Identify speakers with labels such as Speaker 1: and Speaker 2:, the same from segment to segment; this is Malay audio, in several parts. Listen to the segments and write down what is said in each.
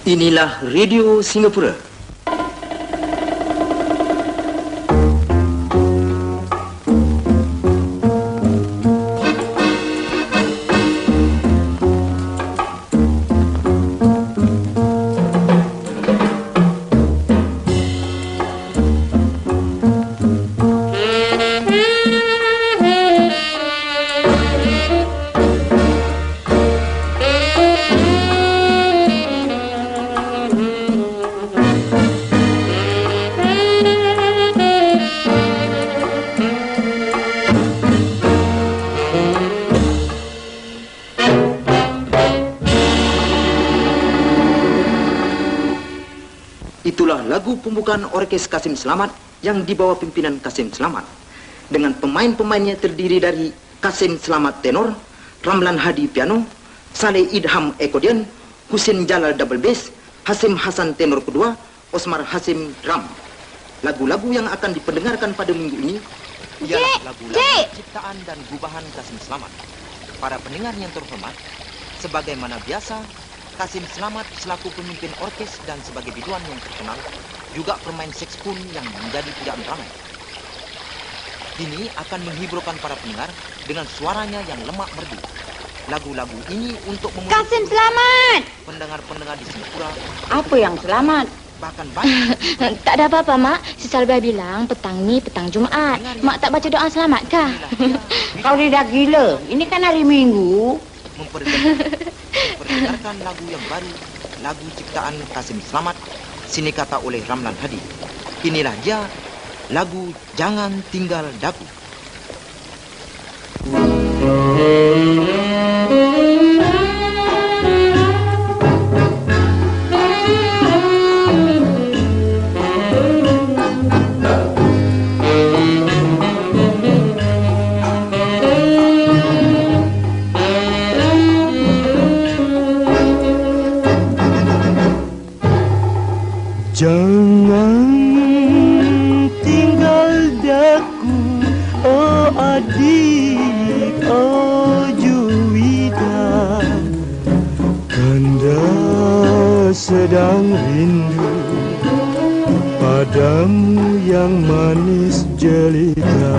Speaker 1: Inilah Radio Singapura. Itulah lagu pembukaan Orkes Kasim Selamat yang dibawa pimpinan Kasim Selamat. Dengan pemain-pemainnya terdiri dari Kasim Selamat tenor, Ramlan Hadi piano, Saleh Idham akodion, Husin Jalal double bass, Hasim Hasan tenor kedua, Osmar Hasim drum. Lagu-lagu yang akan diperdengarkan pada minggu ini ialah lagu-lagu ciptaan dan gubahan Kasim Selamat. Para pendengar yang terhormat, sebagaimana biasa, Kasim Selamat selaku pemimpin orkes dan sebagai biduan yang terkenal, juga pemain saksofon yang menjadi pujaan ramai. Kini akan menghiburkan para pendengar dengan suaranya yang lemak merdu. Lagu-lagu ini untuk memuji
Speaker 2: Kasim Selamat!
Speaker 1: Pendengar-pendengar di Singapura.
Speaker 2: Apa yang selamat?
Speaker 1: Bahkan banyak.
Speaker 3: Tak ada apa-apa, Mak. Si Salbah bilang petang ni petang Jumaat. Mak tak baca doa selamat kah?
Speaker 2: Kau ni dah gila. Ini kan hari Minggu.
Speaker 1: Memperdengarkan lagu yang baru, lagu ciptaan Kasim Selamat, sini kata oleh Ramlan Hadi. Inilah dia, lagu Jangan Tinggal Daku.
Speaker 4: Jangan tinggal daku, oh adik, oh Juwita. Kanda sedang rindu padamu yang manis jelita.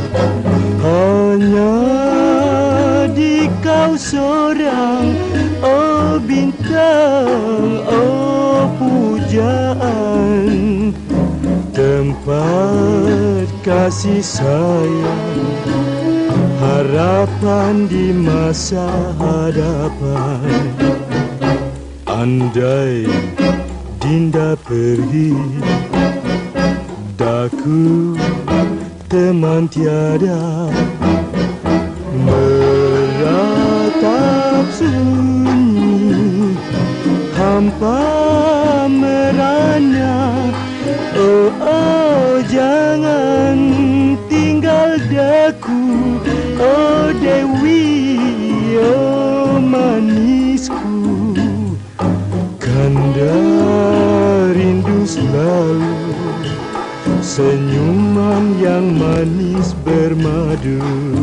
Speaker 4: Hanya di kau seorang, oh bintang, oh pujaan, tempat kasih sayang, harapan di masa hadapan. Andai Dinda pergi, daku teman tiada, meratap sunyi, hampa merana. Oh, oh, jangan tinggal daku, oh Dewi, oh manisku. Kanda rindu selalu senyuman yang manis bermadu.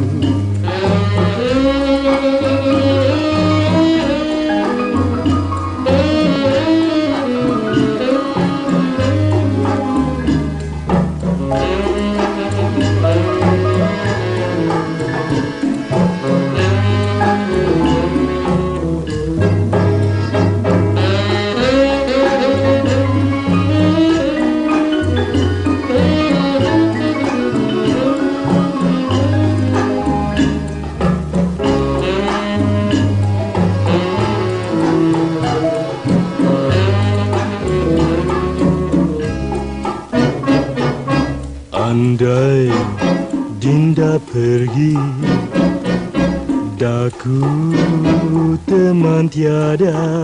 Speaker 4: Andai Dinda pergi, daku teman tiada,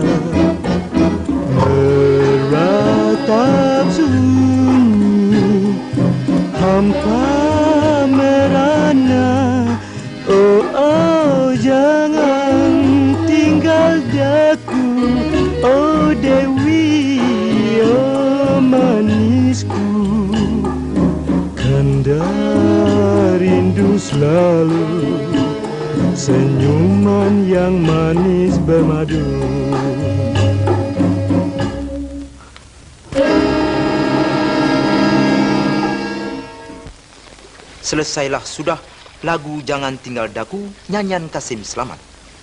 Speaker 4: meratap sunyi, hampa merana. Oh, oh, jangan tinggal daku, oh Dewi, oh manisku. Kanda rindu selalu senyuman yang manis bermadu.
Speaker 1: selesailah sudah lagu Jangan Tinggal Daku, nyanyian Kasim Slamet.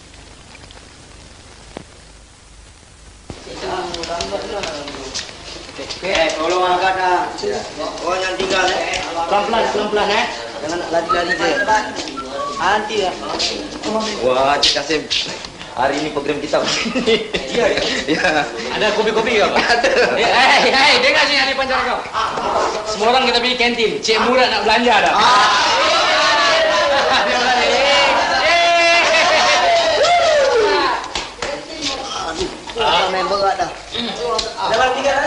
Speaker 5: Tolong angkat dah. Oh, jangan tinggal pelan-pelan Jangan nak lari-lari je. Nanti lah.
Speaker 1: Wah, Cik Kasim, hari ini program kita.
Speaker 5: Ya. Ada kopi-kopi ke apa?
Speaker 1: Ada.
Speaker 5: Hei, dengar sini ahli pancara kau. Semua orang kita pergi kantin. Cik Murad nak belanja dah. Aduh, main berat dah. Dalam 3 hari.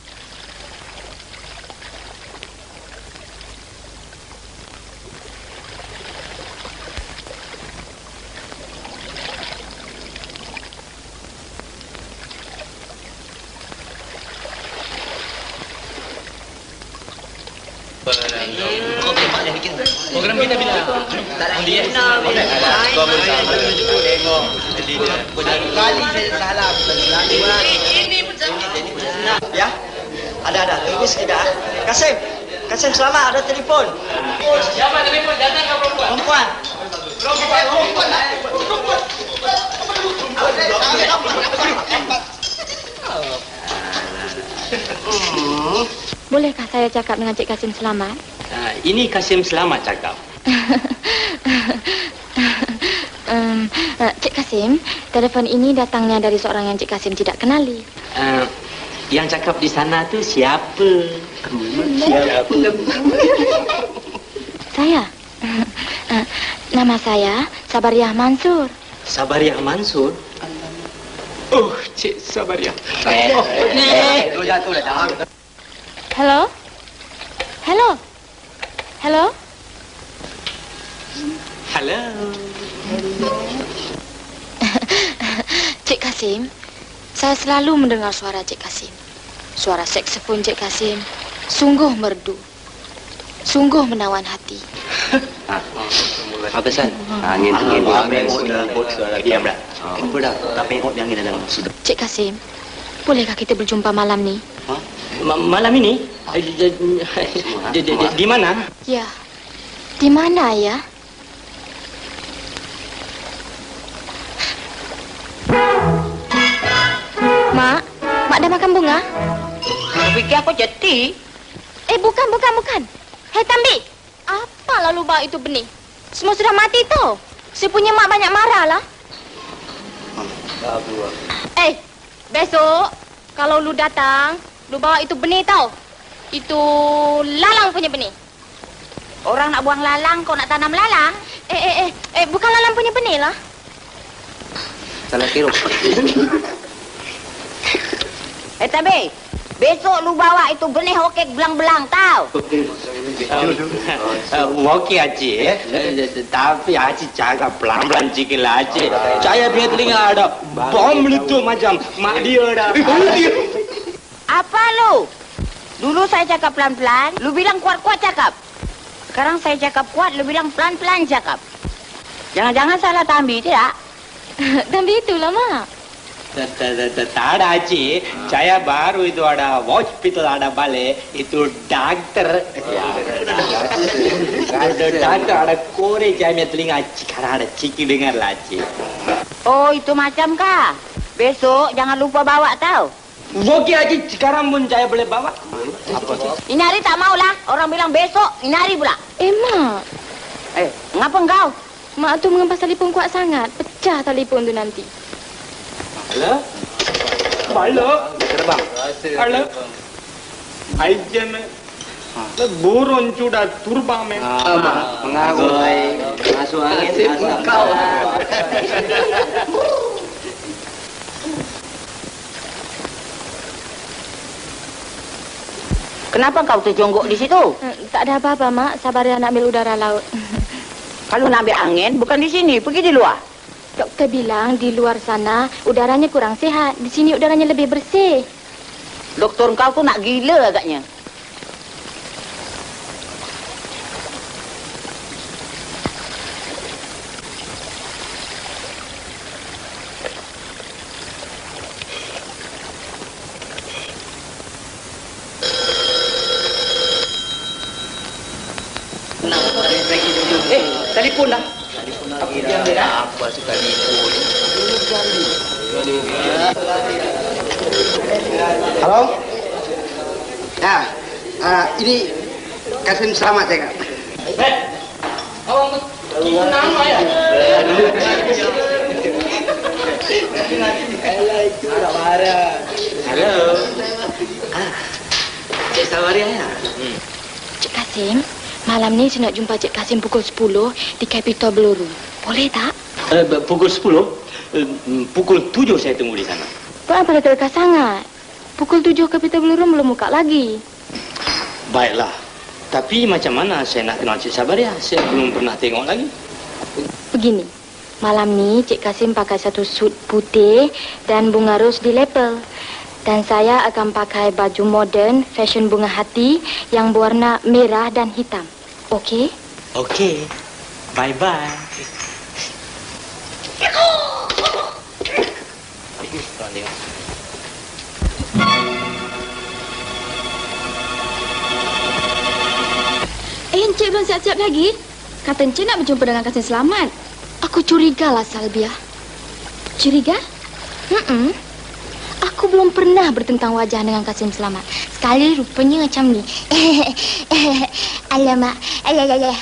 Speaker 5: Program kita bila? Dia kali saya salah. Ya, ada. Tunggu sekejap. Kasim selamat, ada telefon. Siapa telefon? Datang ke perempuan? Perempuan.
Speaker 3: Bolehkah saya cakap dengan Cik Kasim Slamet?
Speaker 5: Ini Kasim Slamet cakap.
Speaker 3: Cik Kasim, telefon ini datangnya dari seorang yang Cik Kasim tidak kenali.
Speaker 5: Yang cakap di sana tu siapa?
Speaker 3: Saya. Nama saya Sabariah Mansur.
Speaker 5: Sabariah Mansur? Oh, Cik Sabariah. Jatuh dah.
Speaker 3: Hello? Hello? Hello?
Speaker 5: Halo.
Speaker 3: Cik Kasim, saya selalu mendengar suara Cik Kasim. Suara saksofon Cik Kasim sungguh merdu. Sungguh menawan hati.
Speaker 5: Apa San? Angin diam dah. Apa dah? Tak pengok angin dalam sudah.
Speaker 3: Cik Kasim, bolehkah kita berjumpa malam ni?
Speaker 5: Malam ini? Di mana?
Speaker 3: Ya. Di mana ya? Mak dah makan bunga?
Speaker 2: Kau fikir aku jeti?
Speaker 3: Bukan. Hei, Tambi. Apa lalu bau itu benih? Semua sudah mati tau. Saya punya mak banyak marah lah. Besok kalau lu datang, lu bawa itu benih tau. Itu lalang punya benih.
Speaker 2: Orang nak buang lalang, kau nak tanam lalang?
Speaker 3: Bukan lalang punya benih lah.
Speaker 5: Salah kira.
Speaker 2: Tabi, besok lu bawa itu benih okek belang-belang tau.
Speaker 5: Okey Acik. Tapi Acik jaga pelan-pelan sikit lah Acik. Saya punya telinga ada bom meletup macam mak dia dah.
Speaker 2: Apa lu? Dulu saya cakap pelan-pelan, lu bilang kuat-kuat cakap. Sekarang saya cakap kuat, lu bilang pelan-pelan cakap. Jangan-jangan salah Tambi, tidak?
Speaker 3: Tambi itulah, Mak.
Speaker 5: Tak ada Acik. Saya baru itu ada hospital ada balik. Itu dokter. Dokter ada kore saya punya telinga Acik. Karena ada ciki dengar lah Acik.
Speaker 2: Oh, itu macam kah? Besok jangan lupa bawa tau.
Speaker 5: Okey Acik, sekarang pun saya boleh bawa.
Speaker 2: Ini hari tak maulah. Orang bilang besok, ini hari pula.
Speaker 3: Mak.
Speaker 2: Ngapa engkau?
Speaker 3: Mak tu mengempas telefon kuat sangat. Pecah telefon tu nanti.
Speaker 5: Halo? Halo? Terbang. Halo? Aijan. Burung sudah turbang men.
Speaker 6: Mengaku. Masuk angin.
Speaker 5: Kau.
Speaker 2: Kenapa kau terjonggok di situ?
Speaker 3: Tak ada apa-apa, Mak. Sabar ya nak ambil udara laut.
Speaker 2: Kalau nak ambil angin, bukan di sini, pergi di luar.
Speaker 3: Doktor bilang di luar sana udaranya kurang sehat. Di sini udaranya lebih bersih.
Speaker 2: Doktor kau tu nak gila agaknya.
Speaker 5: sekalipun dah.
Speaker 1: Apa sekalipun.
Speaker 6: Halo? Ya, ini Kasim Selamat ya, Kak.
Speaker 5: Awang nama ya? Halo. Cik Sabaria ya?
Speaker 3: Cik Kasim, malam ni saya nak jumpa Cik Kasim pukul 10 di Capitol Ballroom. Boleh tak?
Speaker 5: Pukul 10? Pukul 7 saya tunggu di sana.
Speaker 3: Kenapa dah dekat sangat? Pukul 7 Capitol Ballroom belum buka lagi.
Speaker 5: Baiklah. Tapi macam mana saya nak kenal Cik Sabaria? Saya belum pernah tengok lagi.
Speaker 3: Begini, malam ni Cik Kasim pakai satu suit putih dan bunga ros di lapel. Dan saya akan pakai baju moden, fashion bunga hati yang berwarna merah dan hitam. Okey?
Speaker 5: Okey. Bye-bye.
Speaker 7: Encik belum siap-siap lagi? Kata Encik nak berjumpa dengan Kasim Selamat.
Speaker 3: Aku curigalah, Salbia.
Speaker 7: Curiga?
Speaker 3: Aku belum pernah bertentang wajah dengan Kasim Selamat. Sekali rupanya macam ni. Alamak. Alalah.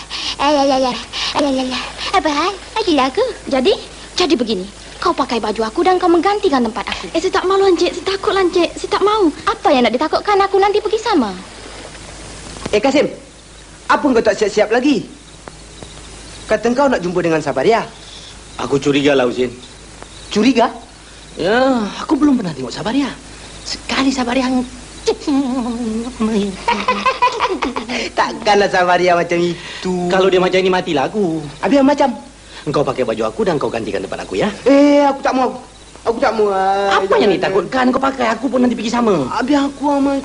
Speaker 3: Apa hal? Ayolah aku. Jadi begini. Kau pakai baju aku dan kau menggantikan tempat aku.
Speaker 7: Saya tak malu, Encik. Saya takutlah, Encik. Saya tak mau.
Speaker 3: Apa yang nak ditakutkan? Aku nanti pergi sama.
Speaker 6: Kasim, apa kau tak siap-siap lagi? Kata kau nak jumpa dengan Sabaria.
Speaker 5: Aku curiga lah, Husin.
Speaker 6: Curiga?
Speaker 5: Ya, aku belum pernah tengok Sabaria. Sekali Sabaria
Speaker 6: Takkanlah Sabaria macam itu.
Speaker 5: Kalau dia macam ini, matilah aku.
Speaker 6: Habis macam?
Speaker 5: Engkau pakai baju aku dan kau gantikan tempat aku ya.
Speaker 6: Aku tak mau. Aku tak mau.
Speaker 5: Apa yang ditakutkan? Kau pakai aku pun nanti pergi sama.
Speaker 6: Habis aku amat.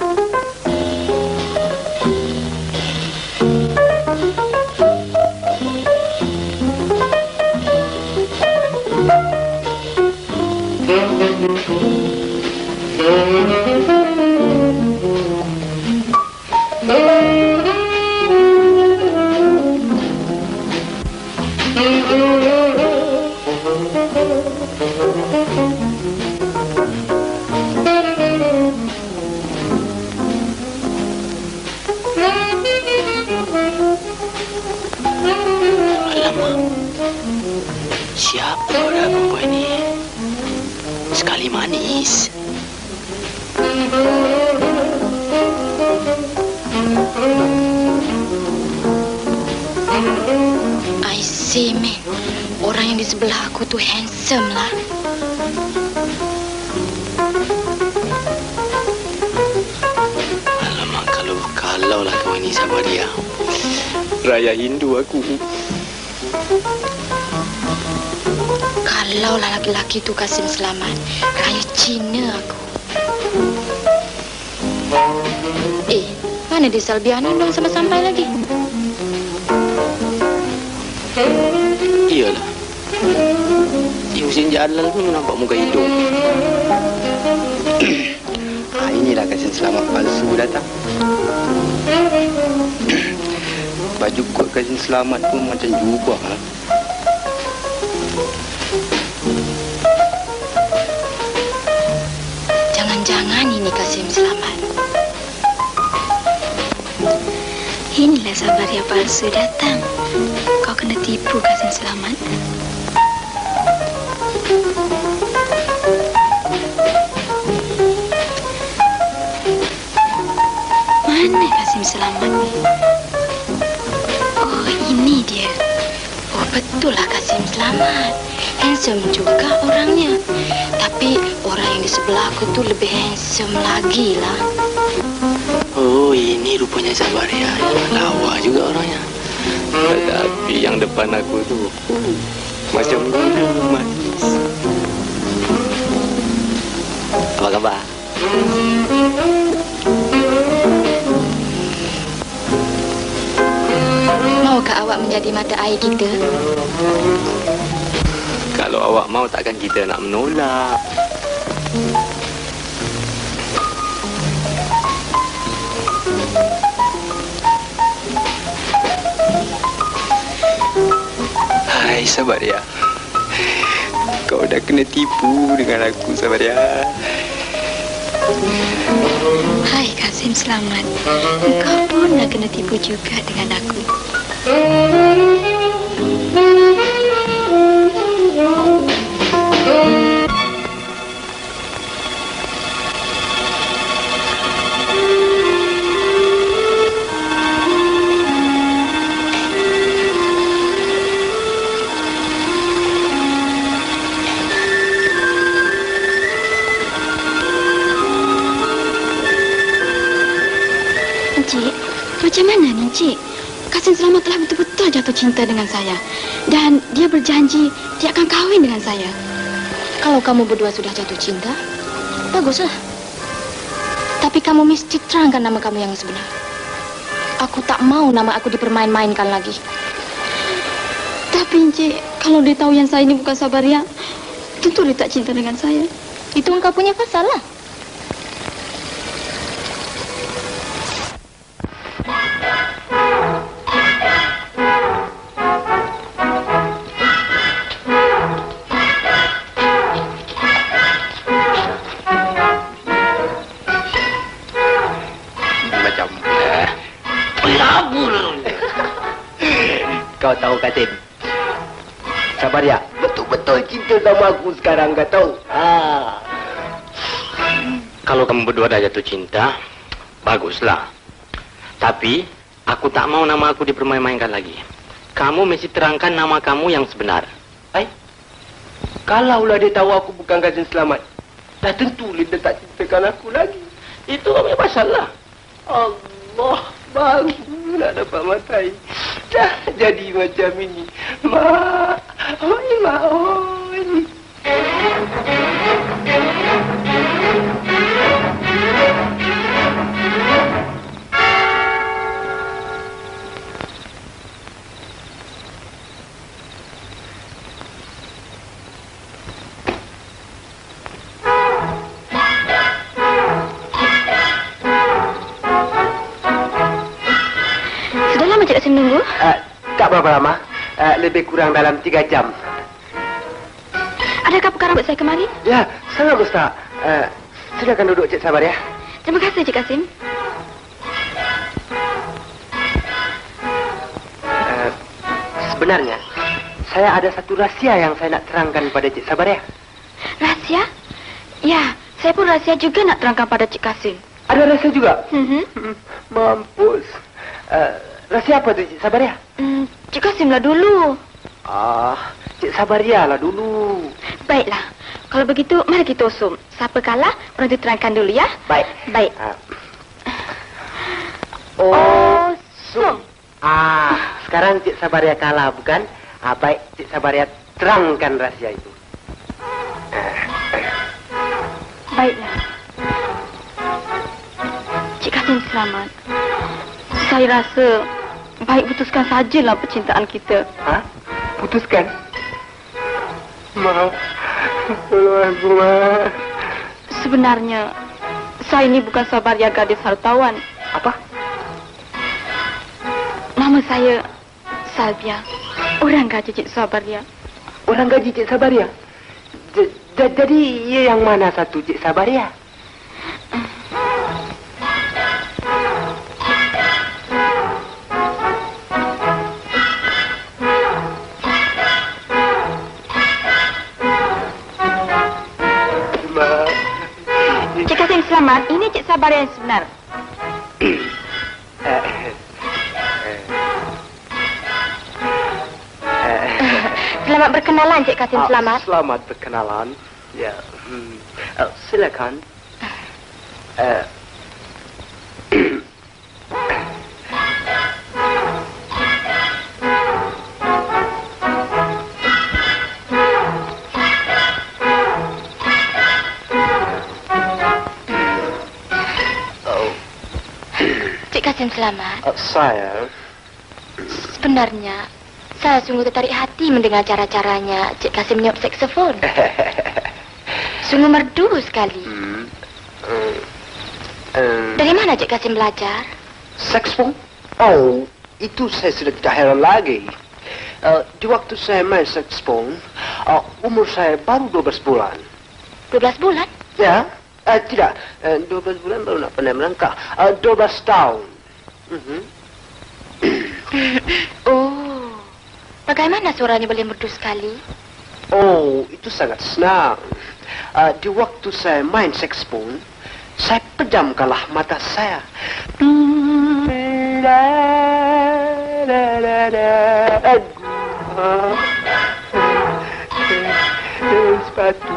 Speaker 5: Siapa orang perempuan ini? Sekali manis.
Speaker 3: I see, man. Orang yang di sebelah aku tu handsome lah.
Speaker 5: Alamak, kalau lah kau ini Sabaria. Raya Hindu aku.
Speaker 3: Kalau lah laki-laki tu Kasim Selamat, raya Cina aku. Mana dia Salbia ni? Belum sampai-sampai lagi.
Speaker 5: Iyalah. Si Husin Jalal pun nampak muka hidung.
Speaker 6: Inilah Kasim Selamat palsu datang. Baju kot Kasim Selamat pun macam jubah lah.
Speaker 3: Jangan-jangan ini Kasim Selamat. Inilah Sabaria palsu datang. Kau kena tipu Kasim Selamat. Mana Kasim Selamat ni? Oh, ini dia. Oh, betul lah Kasim Selamat. Handsome juga orangnya. Tapi orang yang di sebelah aku tu lebih handsome lagi lah.
Speaker 5: Oh, ini rupanya Sabaria. Lawa juga orangnya. Tetapi yang depan aku tu macam gula manis. Apa khabar?
Speaker 3: Maukah awak menjadi mata air kita?
Speaker 5: Kalau awak mau, takkan kita nak menolak. Sabaria. Kau dah kena tipu dengan aku, Sabaria.
Speaker 7: Hai Kasim, selamat. Kau pun dah kena tipu juga dengan aku. Macam mana ni, Cik? Kasim Selamat telah betul-betul jatuh cinta dengan saya. Dan dia berjanji dia akan kahwin dengan saya.
Speaker 3: Kalau kamu berdua sudah jatuh cinta, baguslah. Tapi kamu mesti terangkan nama kamu yang sebenar. Aku tak mau nama aku dipermain-mainkan lagi.
Speaker 7: Tapi, Cik, kalau dia tahu yang saya ini bukan Sabaria, tentu dia tak cinta dengan saya.
Speaker 3: Itu engkau punya pasal lah.
Speaker 6: Kau tahu, Kasim? Sabaria betul-betul cinta sama aku sekarang, kau tahu?
Speaker 5: Kalau kamu berdua dah jatuh cinta, baguslah. Tapi, aku tak mau nama aku dipermain-mainkan lagi. Kamu mesti terangkan nama kamu yang sebenar.
Speaker 6: Kalaulah dia tahu aku bukan Kasim Selamat, dah tentu dia tak cintakan aku lagi.
Speaker 5: Itu punya pasal lah.
Speaker 6: Allah, baru nak dapat matai. Dah jadi macam ini. Mak, mak,
Speaker 3: Cik Kasim nunggu?
Speaker 6: Tak berapa lama. Lebih kurang dalam 3 jam.
Speaker 3: Adakah perkara buat saya kemari?
Speaker 6: Ya, sangat Ustaz. Silakan duduk, Cik Sabaria.
Speaker 3: Terima kasih, Cik Kasim.
Speaker 6: Sebenarnya, saya ada satu rahsia yang saya nak terangkan pada Cik Sabaria.
Speaker 3: Rahsia? Ya, saya pun rahsia juga nak terangkan pada Cik Kasim.
Speaker 6: Ada rahsia juga? Mampus. Rahsia apa tu, Cik Sabaria?
Speaker 3: Cik Kasim lah dulu.
Speaker 6: Cik Sabaria lah dulu.
Speaker 3: Baiklah. Kalau begitu, mari kita usum. Siapa kalah, orang itu terangkan dulu ya.
Speaker 6: Baik.
Speaker 3: Baik.
Speaker 6: Usum. Sekarang Cik Sabaria kalah, bukan? Baik, Cik Sabaria terangkan rahsia itu.
Speaker 3: Baiklah. Cik Kasim Selamat. Saya rasa baik putuskan sajalah percintaan kita.
Speaker 6: Putuskan? Maaf. Tolong aku, Ma.
Speaker 3: Sebenarnya, saya ini bukan Sabaria gadis hartawan.
Speaker 6: Apa?
Speaker 3: Nama saya Salvia. Orang gaji Cik Sabaria.
Speaker 6: Orang gaji Cik Sabaria? Jadi ia yang mana satu, Cik Sabaria?
Speaker 3: Cik Kasim Selamat, ini Cik Sabaria yang sebenar. Selamat berkenalan, Cik Kasim Selamat.
Speaker 6: Selamat berkenalan. Ya. Silakan.
Speaker 3: Cik Kasim Selamat.
Speaker 6: Saya.
Speaker 3: Sebenarnya, saya sungguh tertarik hati mendengar cara-caranya Cik Kasim meniup saksofon. Sungguh merdu sekali. Dari mana Cik Kasim belajar?
Speaker 6: Saksofon? Itu saya sudah tidak heran lagi. Di waktu saya main saxophone, umur saya baru 12 bulan.
Speaker 3: 12 bulan?
Speaker 6: Ya, tidak. 12 bulan baru nak pandai melangkah. 12 tahun.
Speaker 3: Oh, bagaimana suaranya boleh merdu sekali?
Speaker 6: Oh, itu sangat senang. Di waktu saya main saxophone, saya pejamkanlah mata saya. Sepatu.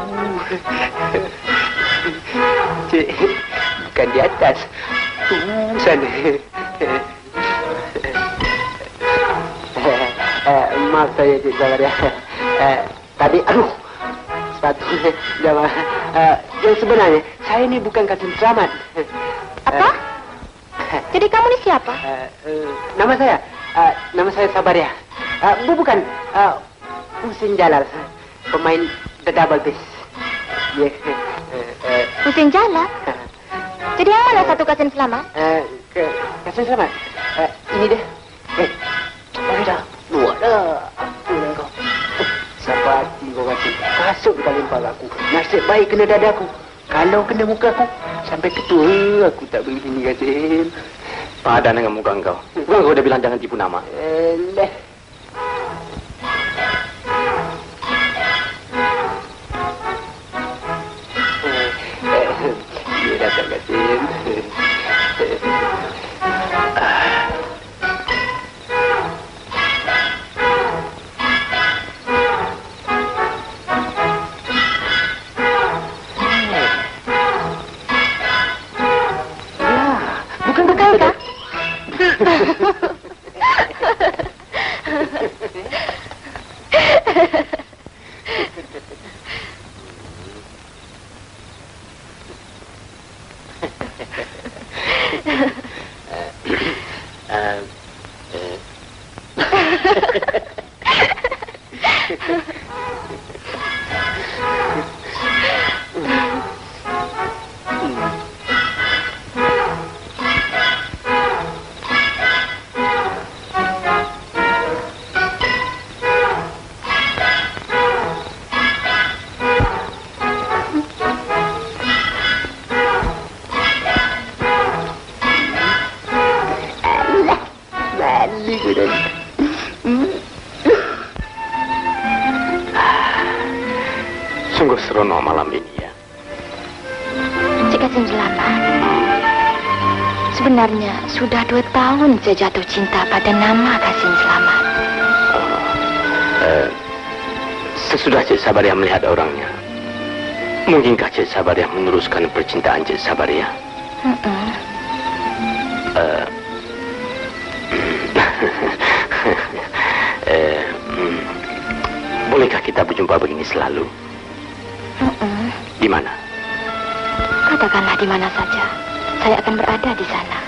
Speaker 6: Cik, bukan di atas. Sana. Maaf saya, Cik Sabaria. Tadi, aduh, sepatunya jawab. Yang sebenarnya, saya ini bukan Kasim Selamat.
Speaker 3: Apa? Jadi kamu ni siapa?
Speaker 6: Nama saya Sabaria. Bukan, Husin Jalal, pemain The Double Bass.
Speaker 3: Husin Jalal? Jadi yang mana satu Kasim Selamat?
Speaker 6: Kasim Selamat. Ini dia. Mari dah. Luar dah. Apa dah kau? Siapa hati kau Kasim? Kasut kau lempar aku. Nasib baik kena dadaku. Kalau kena muka aku, sampai ketua aku tak beri sini Kasim.
Speaker 5: Padan dengan muka kau. Bukan kau dah bilang jangan tipu nama?
Speaker 6: Dia datang Kasim.
Speaker 5: Sungguh seronok malam ini ya.
Speaker 3: Cik Kasim Selamat. Sebenarnya sudah 2 tahun saya jatuh cinta pada nama Kasim Selamat.
Speaker 5: Sesudah Cik Sabaria melihat orangnya, mungkinkah Cik Sabaria meneruskan percintaan Cik Sabaria? Bolehkah kita berjumpa begini selalu? Di mana?
Speaker 3: Katakanlah di mana saja. Saya akan berada di sana.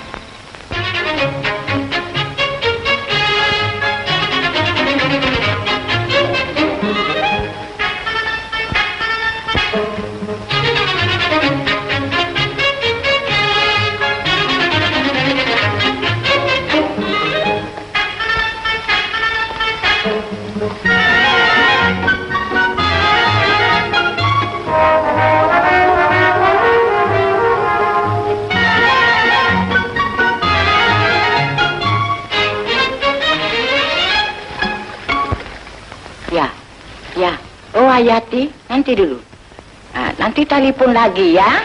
Speaker 2: Hayati, nanti dulu. Nanti telepon lagi ya.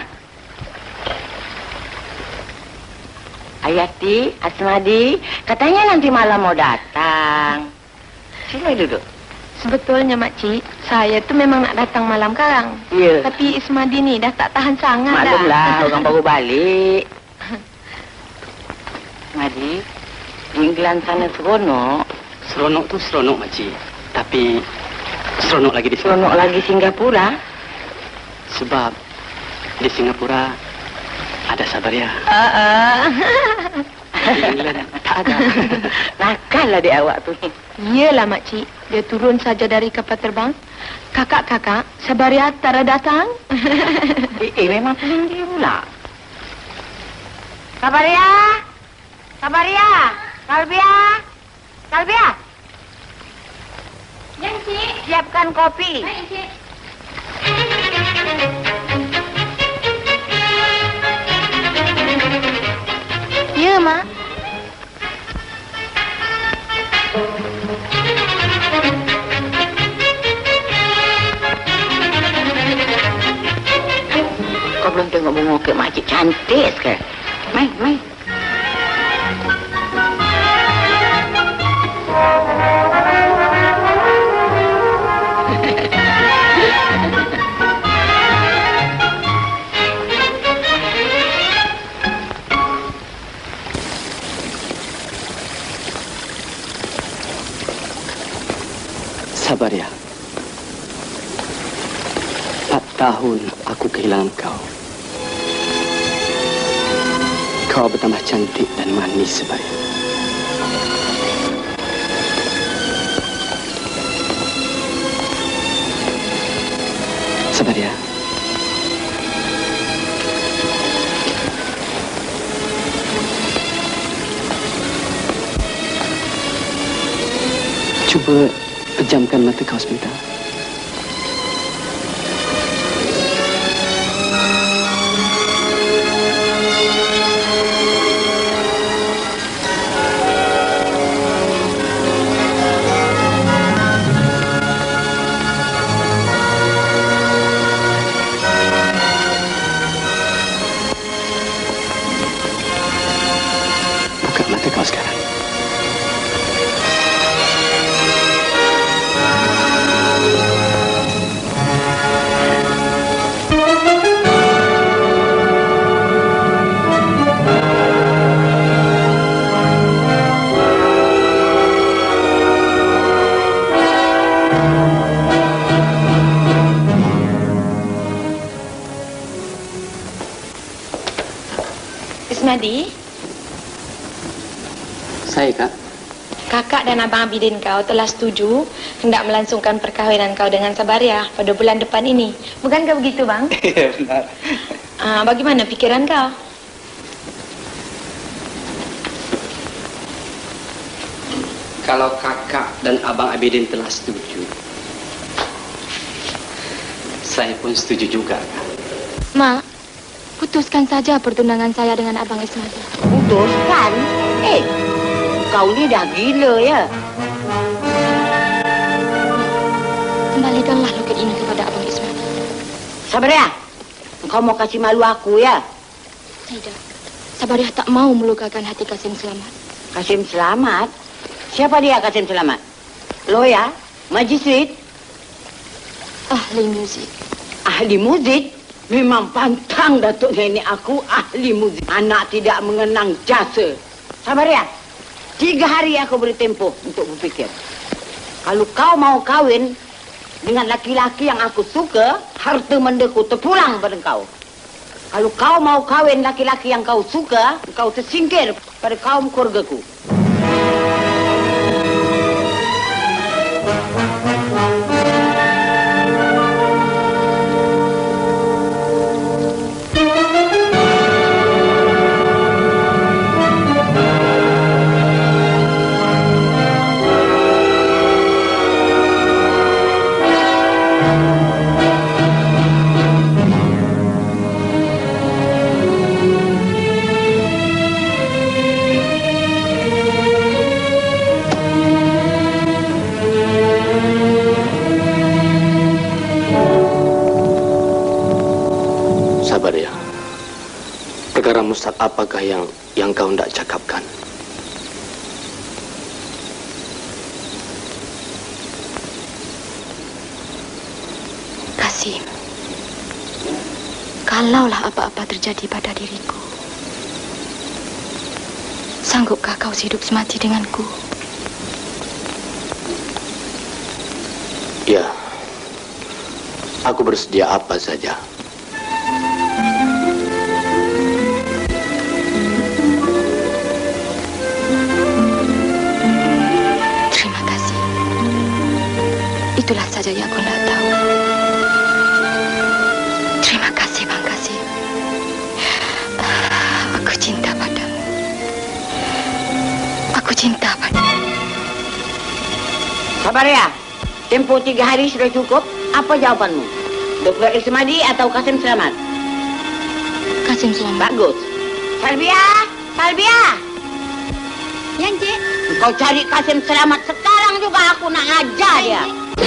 Speaker 2: Hayati, Asmadi, katanya nanti malam mau datang. Sini duduk.
Speaker 7: Sebetulnya Makcik, saya tu memang nak datang malam sekarang.
Speaker 2: Ya.
Speaker 7: Tapi Ismadi ni dah tak tahan sangat dah.
Speaker 2: Maklumlah, orang baru balik. Asmadi, England sana seronok.
Speaker 5: Seronok tu seronok, Makcik. Tapi seronok lagi di Singapura.
Speaker 2: Seronok lagi Singapura?
Speaker 5: Sebab di Singapura ada Sabaria. Di England tak ada.
Speaker 2: Nakal lah dia awak tu.
Speaker 7: Iyalah Makcik, dia turun saja dari kapal terbang. Kakak-kakak, Sabaria tak datang.
Speaker 2: Memang tinggi pula. Sabaria! Sabaria! Salvia! Salvia! Ya, Cik. Siapkan kopi.
Speaker 3: Baik, Cik. Ya, Mak.
Speaker 2: Kau belum tengok bunga ke makcik cantik sekali. Mai, mai.
Speaker 5: Sabar ya. 4 tahun aku kehilangan kau. Kau bertambah cantik dan manis sebaya. Sabar ya. Cuba pejamkan mata kau sebentar. Buka mata kau sekarang.
Speaker 3: Ismadi,
Speaker 5: Saya, Kak.
Speaker 3: kakak dan abang Abidin kau telah setuju hendak melangsungkan perkahwinan kau dengan Sabaria pada bulan depan ini. Bukankah begitu, Bang?
Speaker 1: Ya, benar.
Speaker 3: Bagaimana pikiran kau?
Speaker 5: Kalau kakak dan abang Abidin telah setuju, saya pun setuju juga, Kak.
Speaker 3: Mak, putuskan saja pertunangan saya dengan abang Ismadi.
Speaker 2: Putuskan? Kau ni dah gila ya.
Speaker 3: Kembalikanlah loket ini kepada abang Ismadi.
Speaker 2: Sabar ya. Kau mau kasih malu aku ya?
Speaker 3: Tidak. Sabaria tak mau melukakan hati Kasim Selamat.
Speaker 2: Kasim Selamat? Siapa dia Kasim Selamat? Lawyer? Magistrate?
Speaker 3: Ahli muzik.
Speaker 2: Ahli muzik? Memang pantang Datuk Nenek aku ahli muzik. Anak tidak mengenang jasa. Sabar ya. 3 hari aku beri tempoh untuk berfikir. Kalau kau mau kahwin dengan laki-laki yang aku suka, harta mendaku terpulang pada kau. Kalau kau mau kahwin laki-laki yang kau suka, kau tersingkir pada kaum keluargaku.
Speaker 5: Perkara mustad apakah yang kau hendak cakapkan?
Speaker 3: Kasim, kalaulah apa-apa terjadi pada diriku, sanggupkah kau hidup semati denganku?
Speaker 5: Ya, aku bersedia apa saja.
Speaker 3: Itulah saja yang aku nak tahu. Terima kasih, Bang Kasim. Aku cinta padamu. Aku cinta padamu.
Speaker 2: Sabar ya. Tempoh 3 hari sudah cukup. Apa jawabanmu? Dr. Ismadi atau Kasim Selamat?
Speaker 3: Kasim Selamat.
Speaker 2: Bagus. Salbia! Salbia!
Speaker 7: Yang, Cik.
Speaker 2: Kau cari Kasim Selamat sekarang juga, aku nak ajar dia.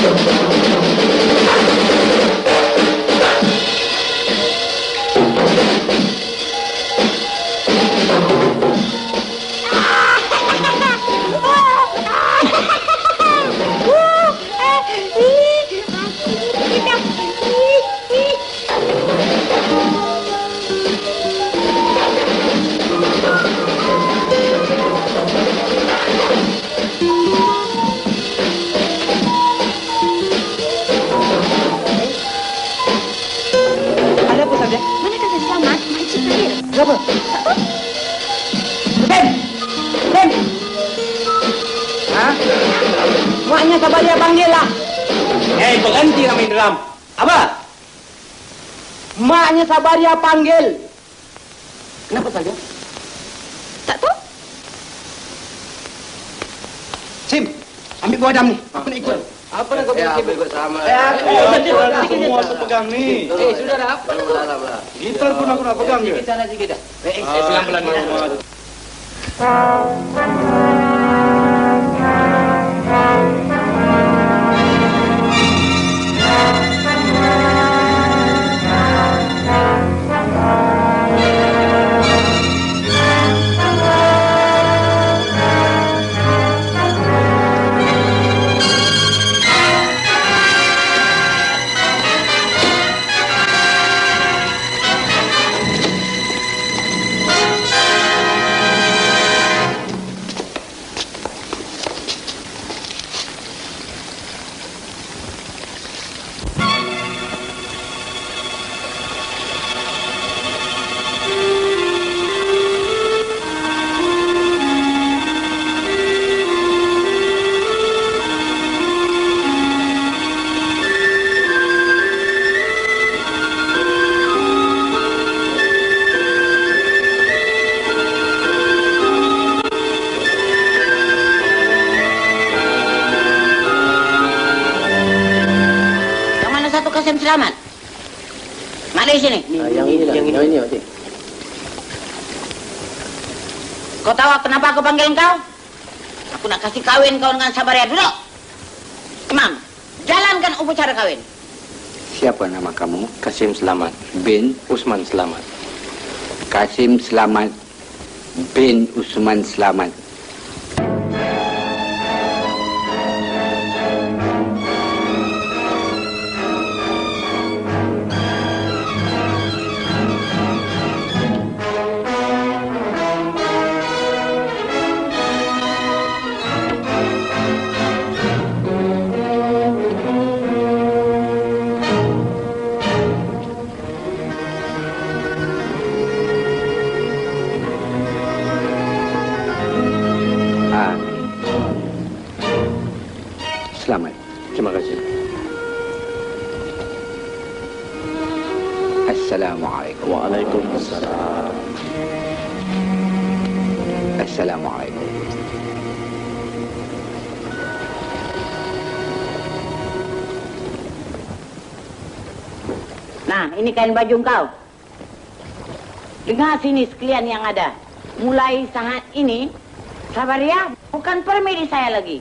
Speaker 7: Mana Kasim Selamat? Makcik lahir.
Speaker 6: Kenapa? Ben! Ben! Hah? Maknya Sabaria panggil lah.
Speaker 5: Berhenti nak main drum.
Speaker 6: Apa? Maknya Sabaria panggil. Kenapa saja?
Speaker 7: Tak tahu?
Speaker 6: Sim, ambil buah dam ni. Aku nak ikut.
Speaker 5: Apa nak kau ikut sama?
Speaker 4: Semua aku pegang ni.
Speaker 5: Sudah dah.
Speaker 4: Gitar pun aku nak pegang je.
Speaker 5: Sana sikit dah. Pelan-pelan.
Speaker 2: Kasim Selamat. Mana di sini?
Speaker 6: Yang ini, Pakcik.
Speaker 2: Kau tahu kenapa aku panggil engkau? Aku nak kasih kawin kau dengan Sabaria. Duduk. Imam, jalankan upacara kawin.
Speaker 8: Siapa nama kamu?
Speaker 5: Kasim Selamat
Speaker 8: Bin
Speaker 5: Usman Selamat.
Speaker 8: Kasim Selamat bin Usman Selamat. Selamat.
Speaker 5: Terima kasih.
Speaker 8: Assalamualaikum.
Speaker 5: Waalaikumsalam.
Speaker 8: Assalamualaikum.
Speaker 2: Nah, ini kain baju engkau. Dengar sini sekalian yang ada. Mulai saat ini, Sabaria bukan permili saya lagi.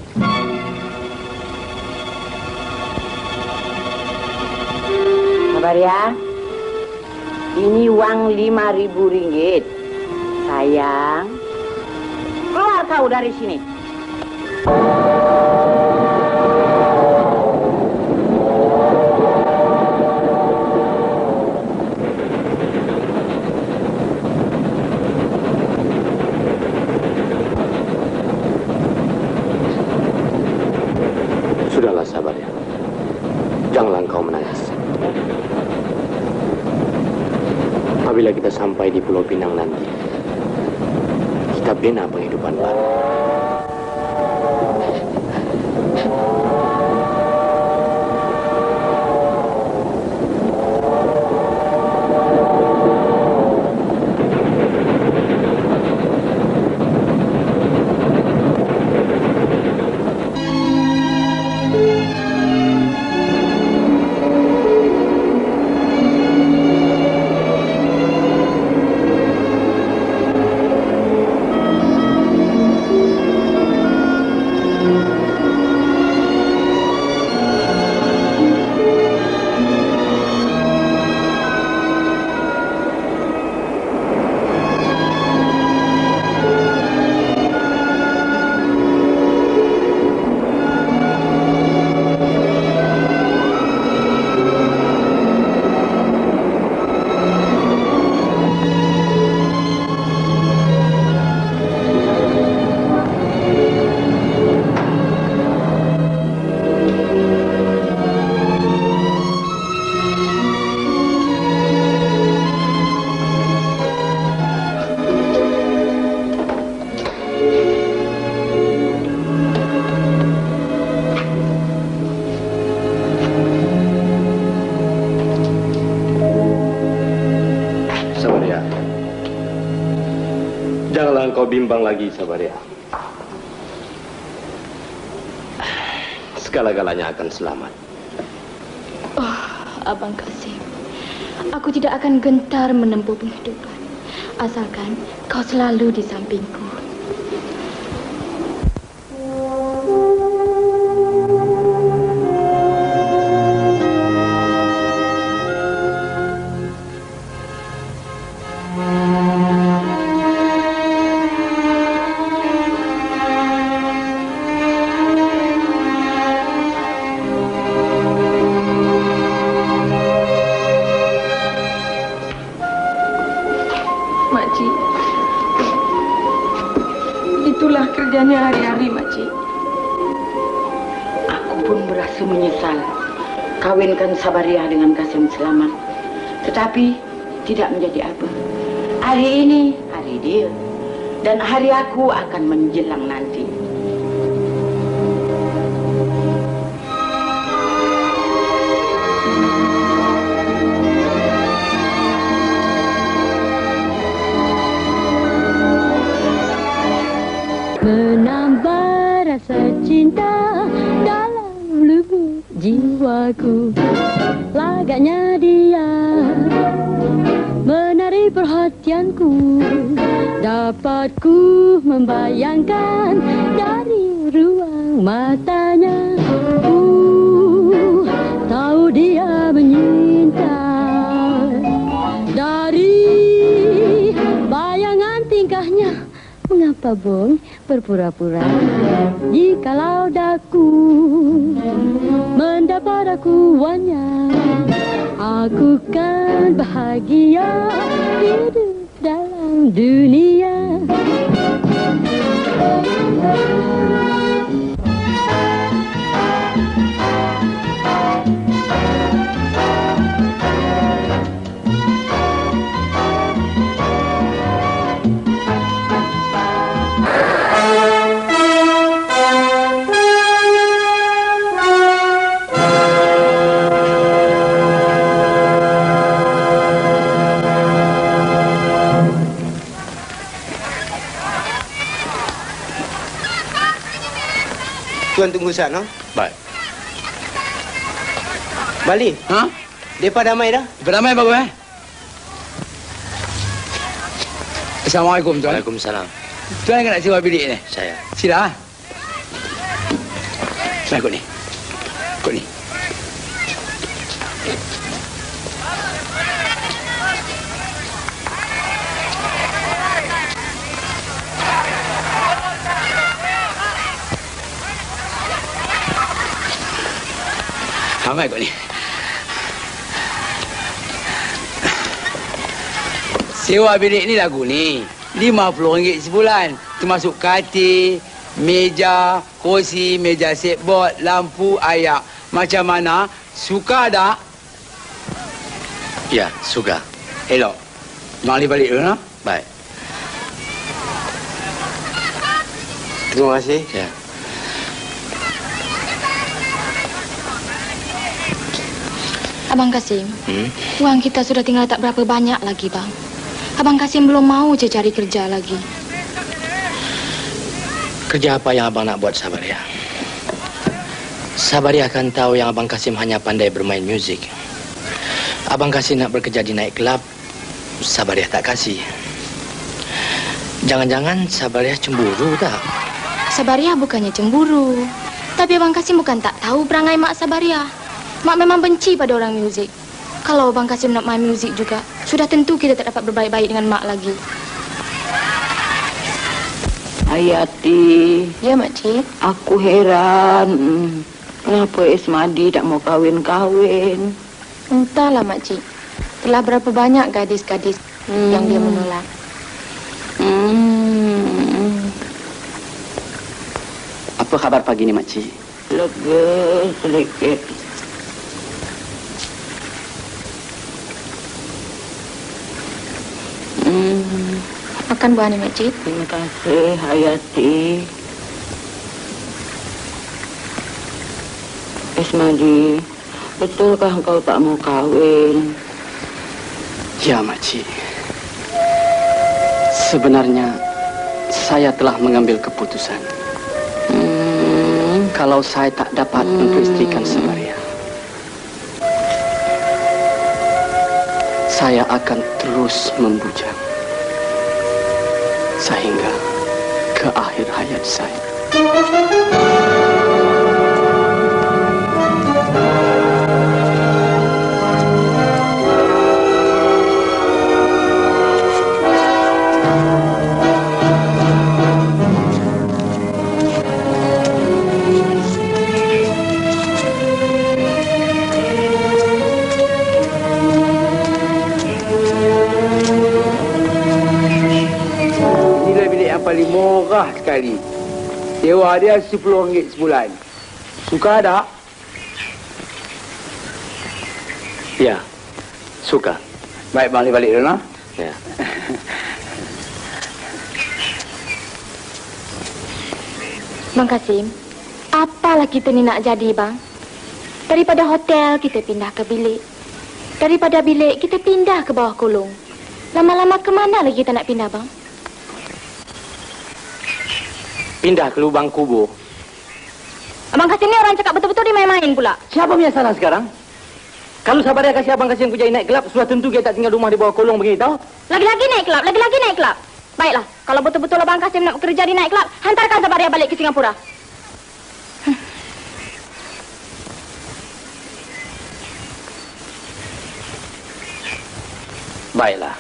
Speaker 2: Sabaria, ini uang 5.000 ringgit. Sayang, keluar kau dari sini.
Speaker 5: Sudahlah Sabaria. Janganlah kau menangis. Apabila kita sampai di Pulau Pinang nanti, kita bina penghidupan baru. Janganlah engkau bimbang lagi, Sabaria. Segala-galanya akan selamat.
Speaker 3: Oh, Abang Kasim, aku tidak akan gentar menempuh penghidupan, asalkan kau selalu di sampingku.
Speaker 9: Makcik, itulah kerjanya hari-hari, Makcik.
Speaker 2: Aku pun berasa menyesal kawinkan Sabaria dengan Kasim Selamat. Tetapi tidak menjadi apa. Hari ini hari dia, dan hari aku akan menjelang nanti.
Speaker 10: Menambah rasa cinta dalam lubuk jiwaku. Lagaknya dia menarik perhatianku. Dapat ku membayangkan dari ruang matanya. Tahu dia menyinta. Dari bayangan tingkahnya, mengapa Bong berpura-pura? Jikalau daku mendapat akuannya, aku kan bahagia hidup dalam dunia.
Speaker 6: Tuan tunggu sana.
Speaker 5: Baik.
Speaker 6: Balik.
Speaker 5: Ha?
Speaker 6: Depa damai dah?
Speaker 5: Depa damai bagus, Assalamualaikum, Tuan. Waalaikumsalam. Tuan nak sewa bilik ni? Saya. Sila. Saya ikut ni. Ikut ni. Ramai kot ni. Sewa bilik ni lagu ni RM50 sebulan. Termasuk katil, meja, kursi, meja setboard, lampu, ayak. Macam mana? Suka tak? Ya, suka. Elok. Jangan balik dulu, no? Baik.
Speaker 6: Terima kasih.
Speaker 5: Ya.
Speaker 3: Abang Kasim, uang kita sudah tinggal tak berapa banyak lagi, Bang. Abang Kasim belum mau je cari kerja lagi.
Speaker 5: Kerja apa yang abang nak buat, Sabaria? Sabaria akan tahu yang Abang Kasim hanya pandai bermain muzik. Abang Kasim nak bekerja di night club, Sabaria tak kasih. Jangan-jangan Sabaria cemburu tak?
Speaker 3: Sabaria bukannya cemburu. Tapi Abang Kasim bukan tak tahu perangai Mak Sabaria. Mak memang benci pada orang muzik. Kalau Abang Kasim nak main muzik juga, sudah tentu kita tak dapat berbaik-baik dengan Mak lagi.
Speaker 2: Hayati.
Speaker 3: Ya, Makcik.
Speaker 2: Aku heran. Kenapa Ismadi tak mau kahwin-kahwin?
Speaker 3: Entahlah, Makcik. Telah berapa banyak gadis-gadis yang dia menolak.
Speaker 6: Apa khabar pagi ni, Makcik?
Speaker 2: Lega sedikit.
Speaker 3: Makan buah ni, Makcik.
Speaker 2: Terima kasih, Hayati. Ismadi, betulkah kau tak mau kahwin?
Speaker 6: Ya, Makcik. Sebenarnya Saya telah mengambil keputusan. Kalau saya tak dapat mengistrikan Sabaria, saya akan terus membujang sehingga ke akhir hayat saya.
Speaker 5: Paling murah sekali. Sewa dia RM10 sebulan. Suka tak?
Speaker 6: Ya, suka.
Speaker 5: Baik, balik dulu.
Speaker 6: Ya.
Speaker 3: Bang Kasim, apalah kita ni nak jadi, bang? Daripada hotel, kita pindah ke bilik. Daripada bilik, kita pindah ke bawah kolong. Lama-lama ke mana lagi kita nak pindah, bang?
Speaker 6: Pindah ke lubang kubur.
Speaker 3: Abang Kasim ni orang cakap betul-betul dia main-main pula.
Speaker 6: Siapa punya salah sekarang? Kalau Sabaria kasih Abang Kasim kerja naik kelab, sudah tentu dia tak tinggal rumah di bawah kolong begini, tahu?
Speaker 3: Lagi-lagi naik kelab, lagi-lagi naik kelab. Baiklah, kalau betul-betul Abang Kasim nak bekerja di naik kelab, hantarkan Sabaria balik ke Singapura.
Speaker 6: Baiklah.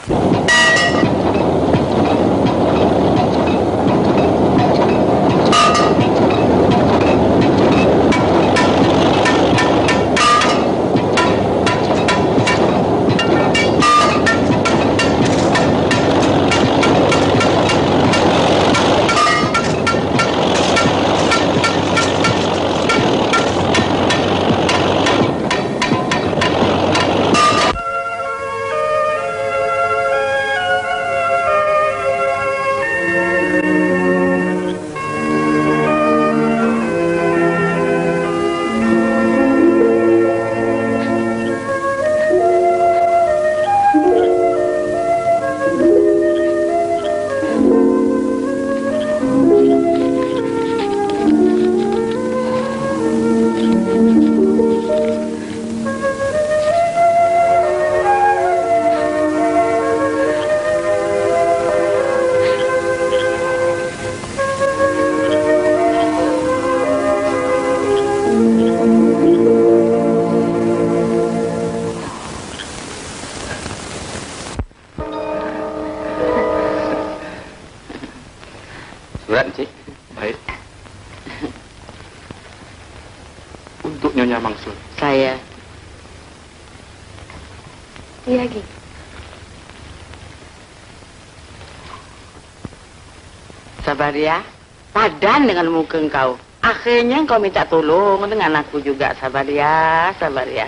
Speaker 11: Surat, Encik. Baik. Untuk Nyonya Mangsud.
Speaker 2: Saya.
Speaker 3: Iya, Gi.
Speaker 2: Sabaria, padan dengan muka engkau. Akhirnya engkau minta tolong dengan aku juga, Sabaria, Sabaria.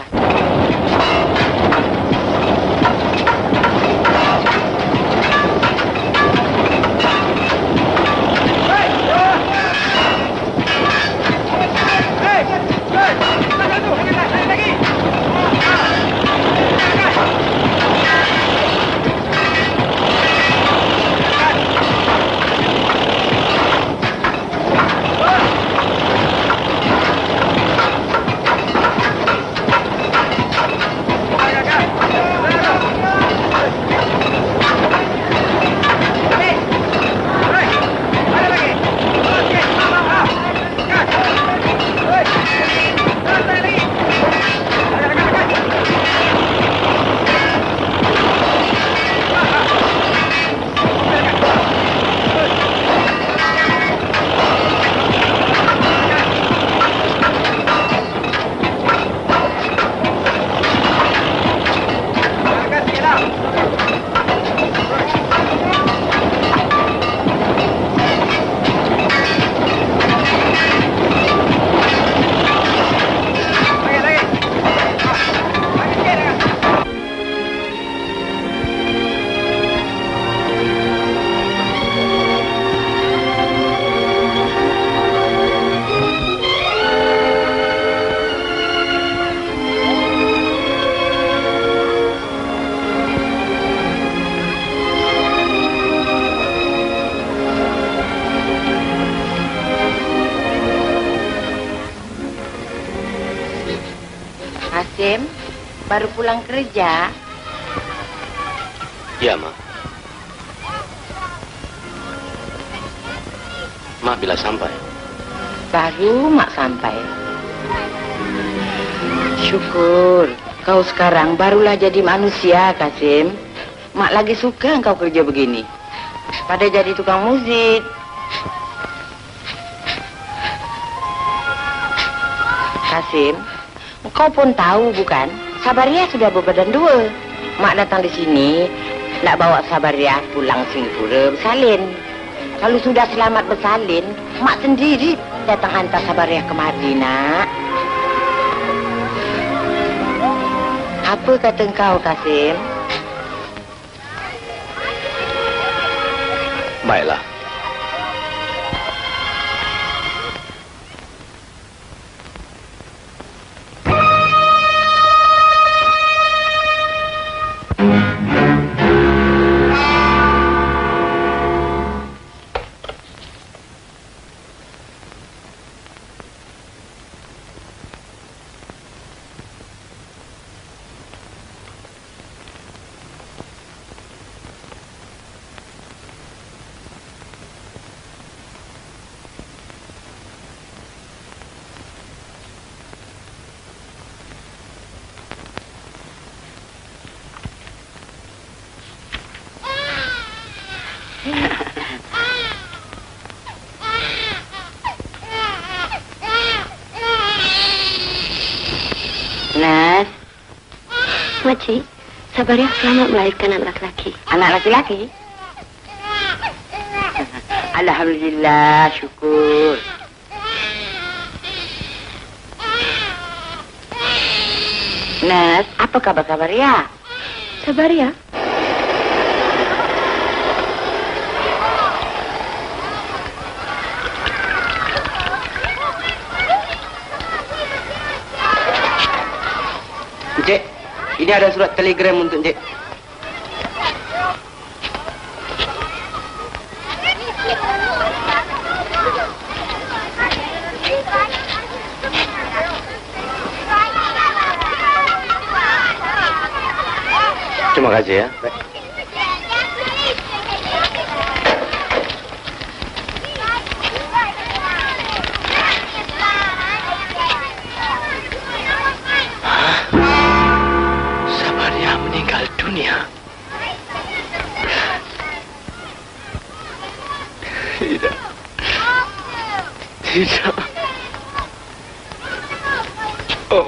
Speaker 2: Kasim, baru pulang kerja?
Speaker 6: Iya, Mak. Mak bila sampai?
Speaker 2: Baru Mak sampai. Syukur, kau sekarang barulah jadi manusia, Kasim. Mak lagi suka kau kerja begini. Pada jadi tukang musik. Kasim, kau pun tahu bukan? Sabaria sudah berbadan 2. Mak datang di sini, nak bawa Sabaria pulang Singapura bersalin. Kalau sudah selamat bersalin, Mak sendiri datang hantar Sabaria kemari, nak. Apa kata engkau, Kasim?
Speaker 6: Baiklah.
Speaker 2: Nas.
Speaker 12: Makcik, Sabaria selamat melahirkan anak laki-laki.
Speaker 2: Anak laki-laki? Alhamdulillah, syukur. Nas, apa kabar Sabaria?
Speaker 12: Sabaria?
Speaker 6: Encik, ini ada surat telegram untuk Encik. Terima kasih ya. Baik. Sabaria meninggal dunia. Tidak. Tidak. Oh.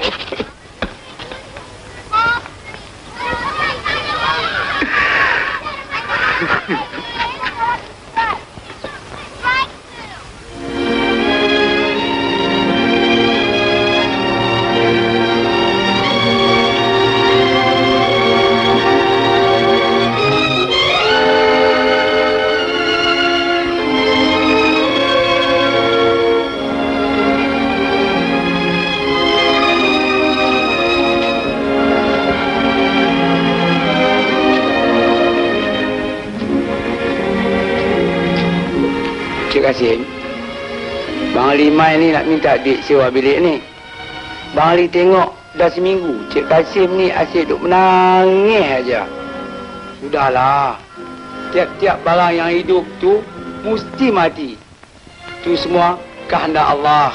Speaker 5: Kasim, Bang Ali mai ni nak minta dik sewa bilik ni. Bang Ali tengok dah seminggu Cik Kasim ni asyik duk menangis aja. Sudahlah. Tiap-tiap barang yang hidup tu mesti mati. Tu semua kehendak Allah.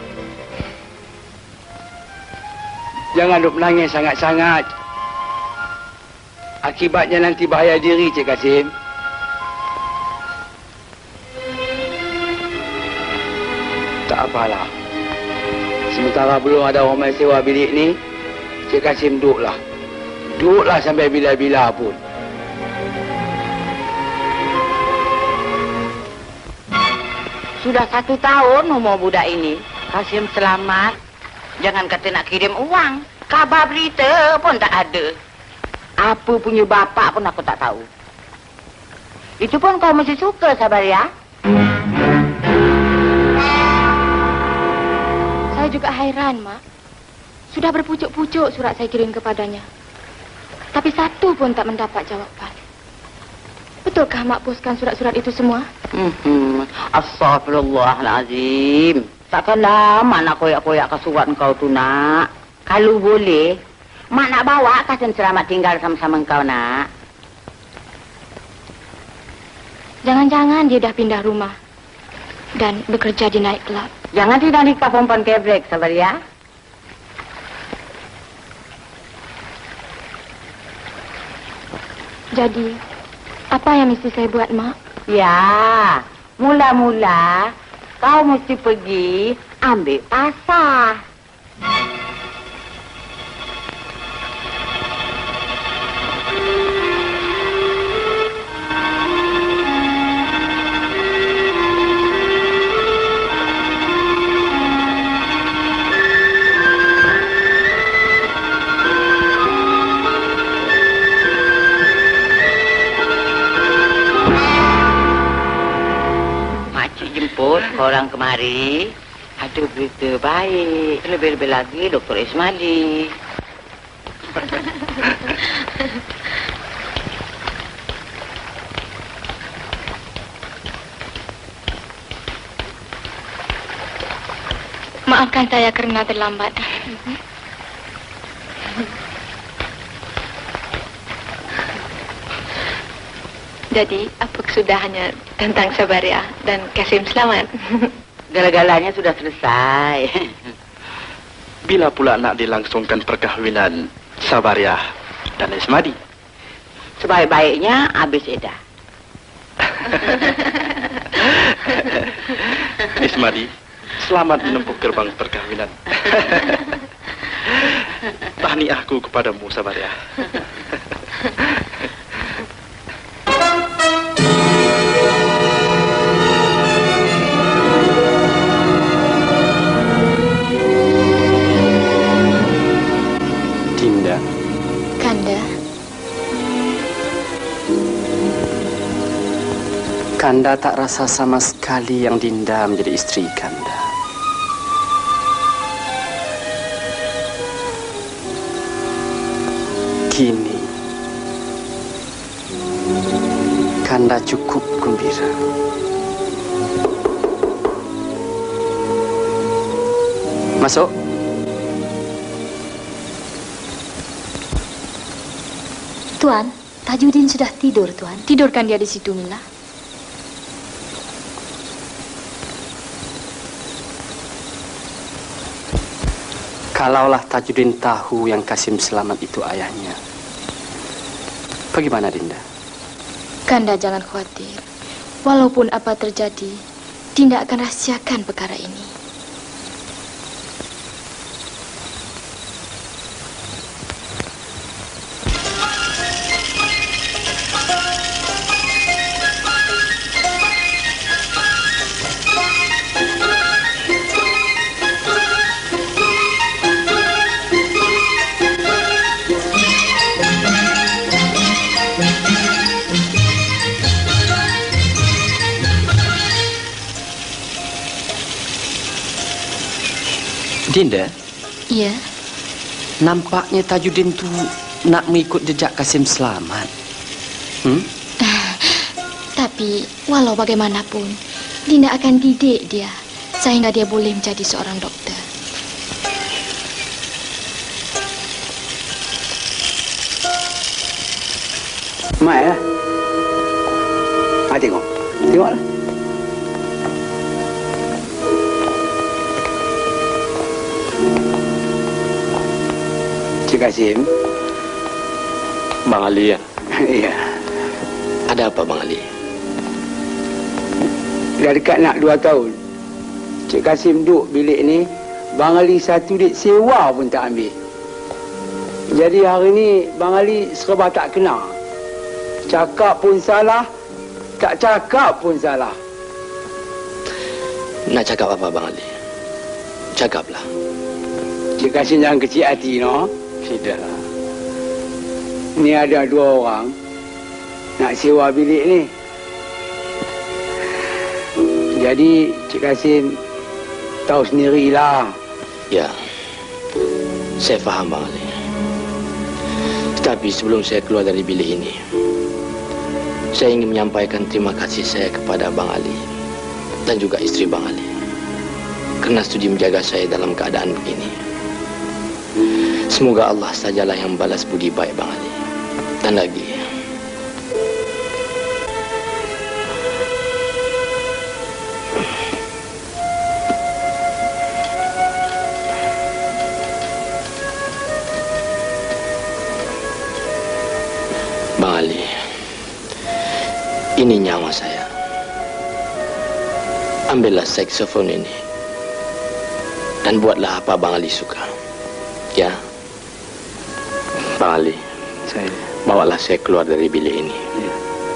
Speaker 5: Jangan duk menangis sangat-sangat. Akibatnya nanti bahaya diri Cik Kasim. Tak apalah. Sementara belum ada orang mai sewa bilik ni, Cik Kasim duduklah. Duduklah sampai bila-bila pun.
Speaker 2: Sudah 1 tahun umur budak ini. Kasim selamat. Jangan kata nak kirim uang. Kabar berita pun tak ada. Apa punya bapak pun aku tak tahu. Itu pun kau masih suka, Sabaria?
Speaker 3: Saya juga hairan, Mak. Sudah berpucuk-pucuk surat saya kirim kepadanya. Tapi satu pun tak mendapat jawapan. Betulkah Mak poskan surat-surat itu semua?
Speaker 2: Astagfirullahalazim. Takkan lama nak koyak-koyak ke surat kau tu, nak. Kalau boleh, Mak nak bawa Kasim Selamat tinggal sama-sama engkau, nak.
Speaker 3: Jangan-jangan dia dah pindah rumah dan bekerja di night club.
Speaker 2: Jangan tidak nikah perempuan kebrek, Sabaria.
Speaker 3: Jadi, apa yang mesti saya buat, Mak?
Speaker 2: Ya, mula-mula kau mesti pergi ambil pasar. Orang kemari ada berita baik. Lebih-lebih lagi Dr. Ismali.
Speaker 3: Maafkan saya kerana terlambat. Jadi, apa kesudahannya tentang Sabaria dan Kasim Selamat?
Speaker 2: Gala-galanya sudah selesai.
Speaker 11: Bila pula nak dilangsungkan perkahwinan Sabaria dan Ismadi?
Speaker 2: Sebaik-baiknya habis edah.
Speaker 11: Ismadi, selamat menempuh gerbang perkahwinan. Tahniahku kepadamu, Sabaria.
Speaker 6: Kanda tak rasa sama sekali yang Dinda menjadi isteri Kanda. Kini, Kanda cukup gembira. Masuk.
Speaker 3: Tuan, Tajudin sudah tidur, Tuan. Tidurkan dia di situ, Mila.
Speaker 6: Kalaulah Tajudin tahu yang Kasim Selamat itu ayahnya, bagaimana Dinda?
Speaker 3: Kanda jangan khawatir. Walaupun apa terjadi, Dinda akan rahsiakan perkara ini.
Speaker 6: Dinda?
Speaker 3: Iya.
Speaker 6: Nampaknya Tajudin tu nak mengikut jejak Kasim Selamat.
Speaker 3: Tapi walau bagaimanapun, Dinda akan didik dia sehingga dia boleh menjadi seorang doktor.
Speaker 8: Mai lah. Tengok. Tengoklah. Cik Kasim.
Speaker 11: Bang Ali ya?
Speaker 8: Iya.
Speaker 6: Ada apa Bang Ali?
Speaker 8: Dah dekat nak 2 tahun. Cik Kasim duduk bilik ni, Bang Ali satu duit sewa pun tak ambil. Jadi hari ni Bang Ali serba tak kena. Cakap pun salah, tak cakap pun salah.
Speaker 6: Nak cakap apa Bang Ali? Cakaplah.
Speaker 8: Cik Kasim jangan kecil hati, no?
Speaker 6: Tidak.
Speaker 8: Ni ada 2 orang nak sewa bilik ni. Jadi Cik Kasim tahu sendirilah.
Speaker 6: Ya, saya faham Bang Ali. Tetapi sebelum saya keluar dari bilik ini, saya ingin menyampaikan terima kasih saya kepada Bang Ali dan juga isteri Bang Ali kerana sudi menjaga saya dalam keadaan begini. Semoga Allah sajalah yang balas budi baik Bang Ali. Dan lagi, Bang Ali, ini nyawa saya. Ambillah saksofon ini dan buatlah apa Bang Ali suka. Ya, Bang Ali, bawalah saya keluar dari bilik ini. Ya.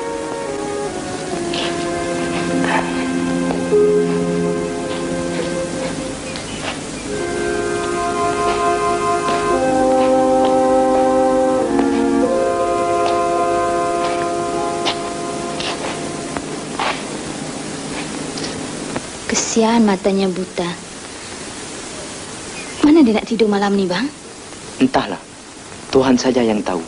Speaker 3: Kesian matanya buta. Mana dia nak tidur malam ni, Bang?
Speaker 1: Entahlah, Tuhan saja yang tahu.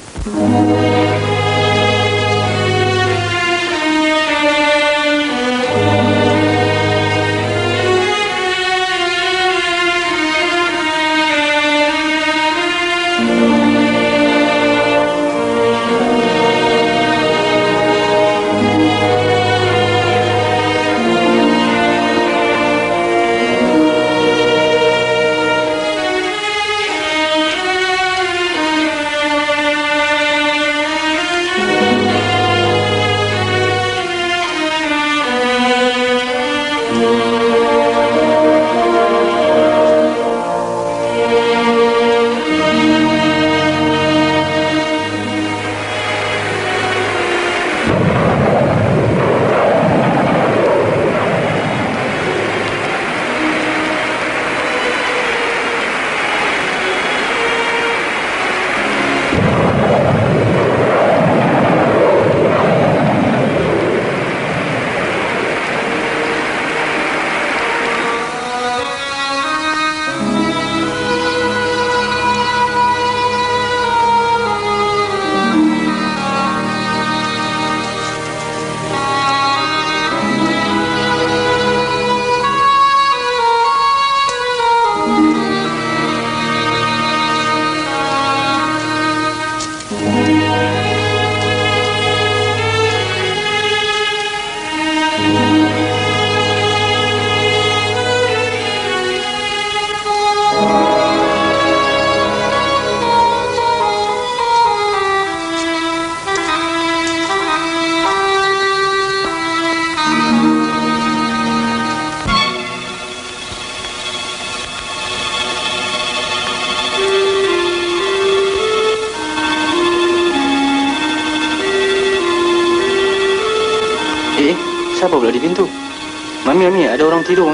Speaker 6: Siapa pula di pintu? Mami, ada orang tidur.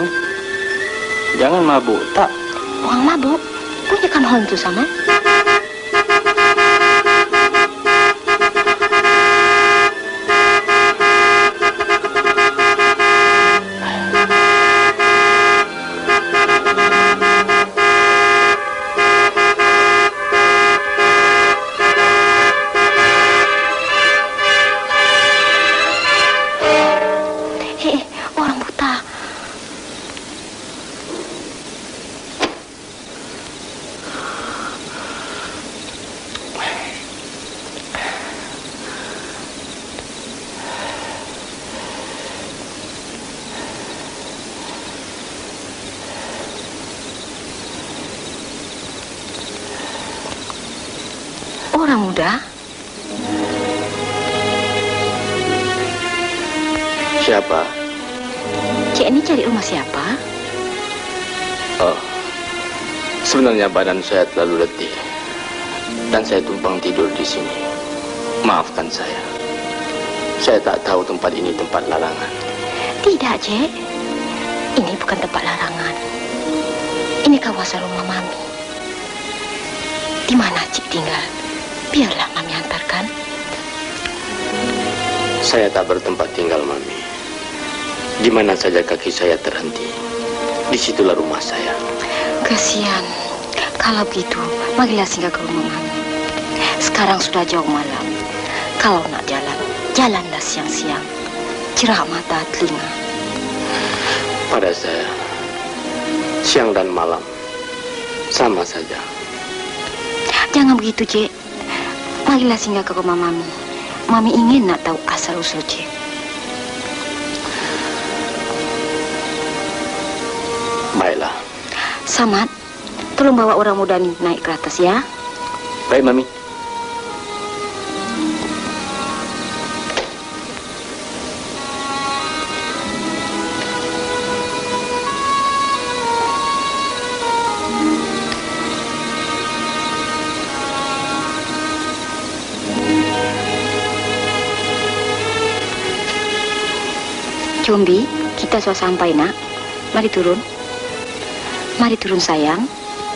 Speaker 6: Jangan mabuk, tak?
Speaker 3: Orang mabuk? Punya kan hantu sama? Orang muda?
Speaker 6: Siapa?
Speaker 3: Cik ini cari rumah siapa?
Speaker 6: Oh, sebenarnya badan saya terlalu letih dan saya tumpang tidur di sini. Maafkan saya. Saya tak tahu tempat ini tempat larangan.
Speaker 3: Tidak, Cik. Ini bukan tempat larangan. Ini kawasan rumah Mami. Di mana Cik tinggal? Biarlah Mami hantarkan.
Speaker 6: Saya tak bertempat tinggal, Mami. Di mana saja kaki saya terhenti, disitulah rumah saya.
Speaker 3: Kasihan. Kalau begitu, marilah singgah ke rumah Mami. Sekarang sudah jauh malam. Kalau nak jalan, jalanlah siang-siang. Cerah mata, telinga.
Speaker 6: Pada saya, siang dan malam sama saja.
Speaker 3: Jangan begitu, Cik. Marilah singgah ke rumah Mami. Mami ingin nak tahu asal-usul Cik.
Speaker 6: Baiklah.
Speaker 3: Samad, tolong bawa orang muda ni naik ke atas ya.
Speaker 6: Baik, Mami.
Speaker 3: Combi, kita sudah sampai, nak. Mari turun. Mari turun, sayang.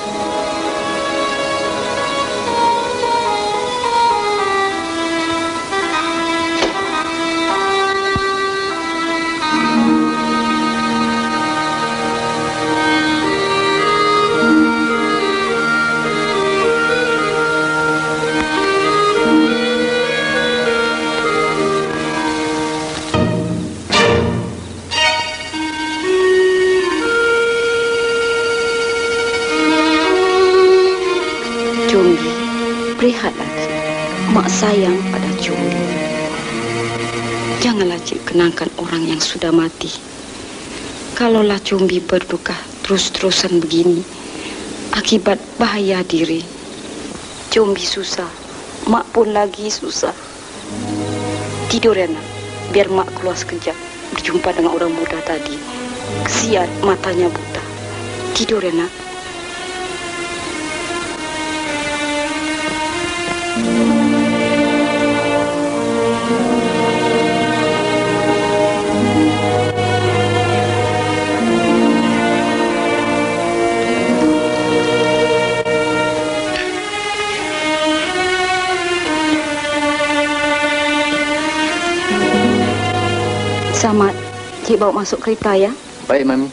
Speaker 3: Lihatlah, Cik. Mak sayang pada Combi. Janganlah Cik kenangkan orang yang sudah mati. Kalaulah Combi berduka terus-terusan begini, akibat bahaya diri. Combi susah, Mak pun lagi susah. Tidur ya, nak. Biar Mak keluar sekejap, berjumpa dengan orang muda tadi. Kesian, matanya buta. Tidur ya, nak. Samad, Cik bawa masuk kereta ya.
Speaker 6: Baik, Mami.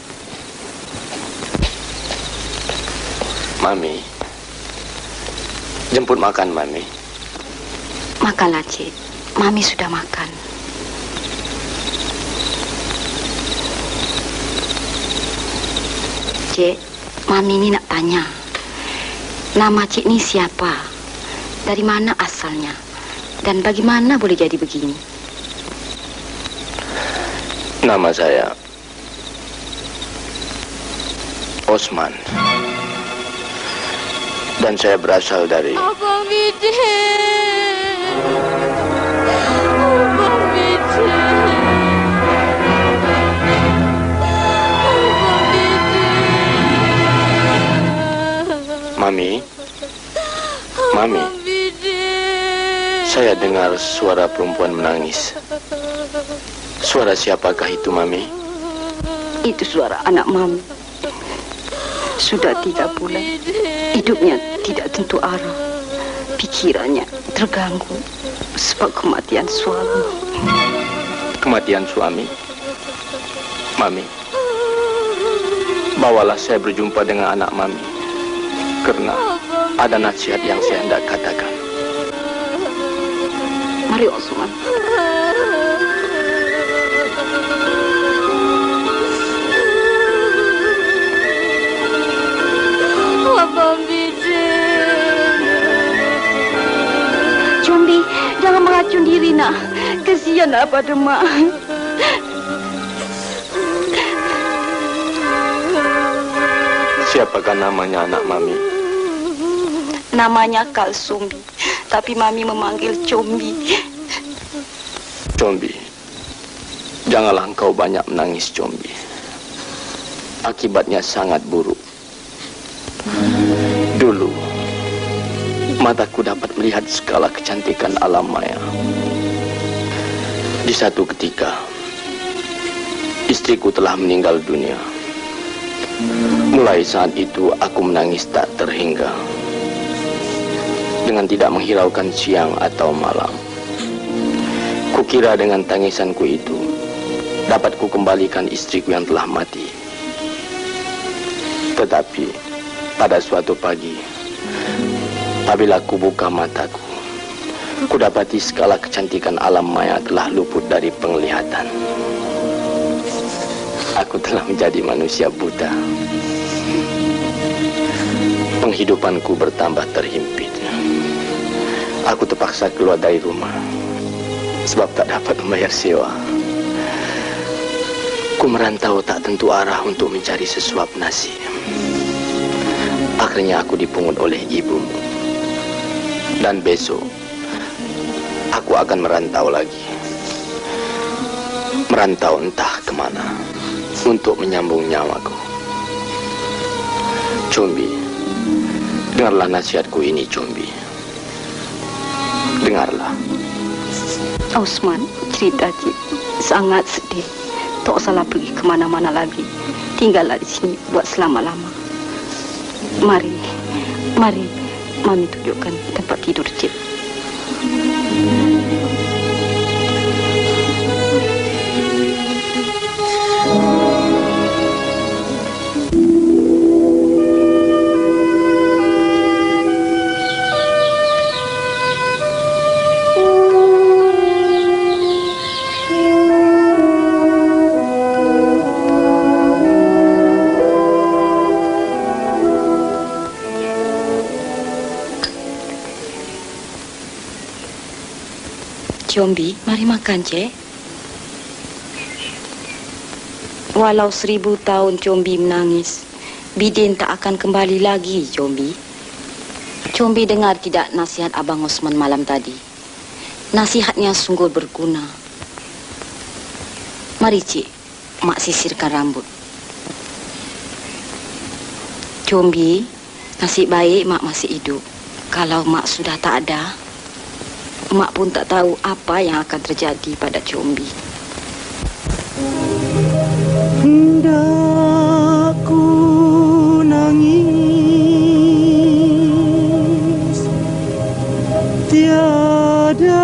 Speaker 6: Mami, jemput makan, Mami.
Speaker 3: Makanlah, Cik. Mami sudah makan. Cik, Mami ini nak tanya. Nama Cik ni siapa? Dari mana asalnya? Dan bagaimana boleh jadi begini?
Speaker 6: Nama saya Osman. Dan saya berasal dari...
Speaker 10: Abang Bidin. Abang Bidin. Abang Bidin.
Speaker 6: Mami. Mami. Saya dengar suara perempuan menangis. Suara siapakah itu, Mami?
Speaker 3: Itu suara anak Mami. Sudah 3 bulan. Hidupnya tidak tentu arah. Pikirannya terganggu sebab kematian suami.
Speaker 6: Kematian suami? Mami, bawalah saya berjumpa dengan anak Mami. Karena ada nasihat yang saya hendak katakan.
Speaker 3: Mari, Osman.
Speaker 10: Abang Bidin.
Speaker 3: Combi, jangan meracun diri, nak. Kesianlah pada Mak.
Speaker 6: Siapakah namanya anak Mami?
Speaker 3: Namanya Kalsumbi, tapi Mami memanggil Combi.
Speaker 6: Combi, janganlah engkau banyak menangis, Combi. Akibatnya sangat buruk. Dulu, mataku dapat melihat segala kecantikan alam maya. Di satu ketika, istriku telah meninggal dunia. Mulai saat itu, aku menangis tak terhingga. Dengan tidak menghiraukan siang atau malam. Kukira dengan tangisanku itu, dapat ku kembalikan istriku yang telah mati. Tetapi, pada suatu pagi, apabila ku buka mataku, ku dapati segala kecantikan alam maya telah luput dari penglihatan. Aku telah menjadi manusia buta. Penghidupanku bertambah terhimpit. Aku terpaksa keluar dari rumah sebab tak dapat membayar sewa. Ku merantau tak tentu arah untuk mencari sesuap nasi. Akhirnya aku dipungut oleh ibumu. Dan besok aku akan merantau lagi. Merantau entah kemana untuk menyambung nyawaku. Combi, dengarlah nasihatku ini, Combi. Dengarlah.
Speaker 12: Osman, cerita Cik sangat sedih. Tak usahlah pergi ke mana-mana lagi. Tinggallah di sini buat selama-lama. Mari, Mami tunjukkan tempat tidur Cik. Combi, mari makan, Cik. Walau 1000 tahun Combi menangis, Bidin tak akan kembali lagi, Combi. Combi dengar tidak nasihat Abang Osman malam tadi? Nasihatnya sungguh berguna. Mari, Cik, Mak sisirkan rambut. Combi, nasib baik Mak masih hidup. Kalau Mak sudah tak ada, Mak pun tak tahu apa yang akan terjadi pada Combi.
Speaker 13: Hendak ku nangis, tiada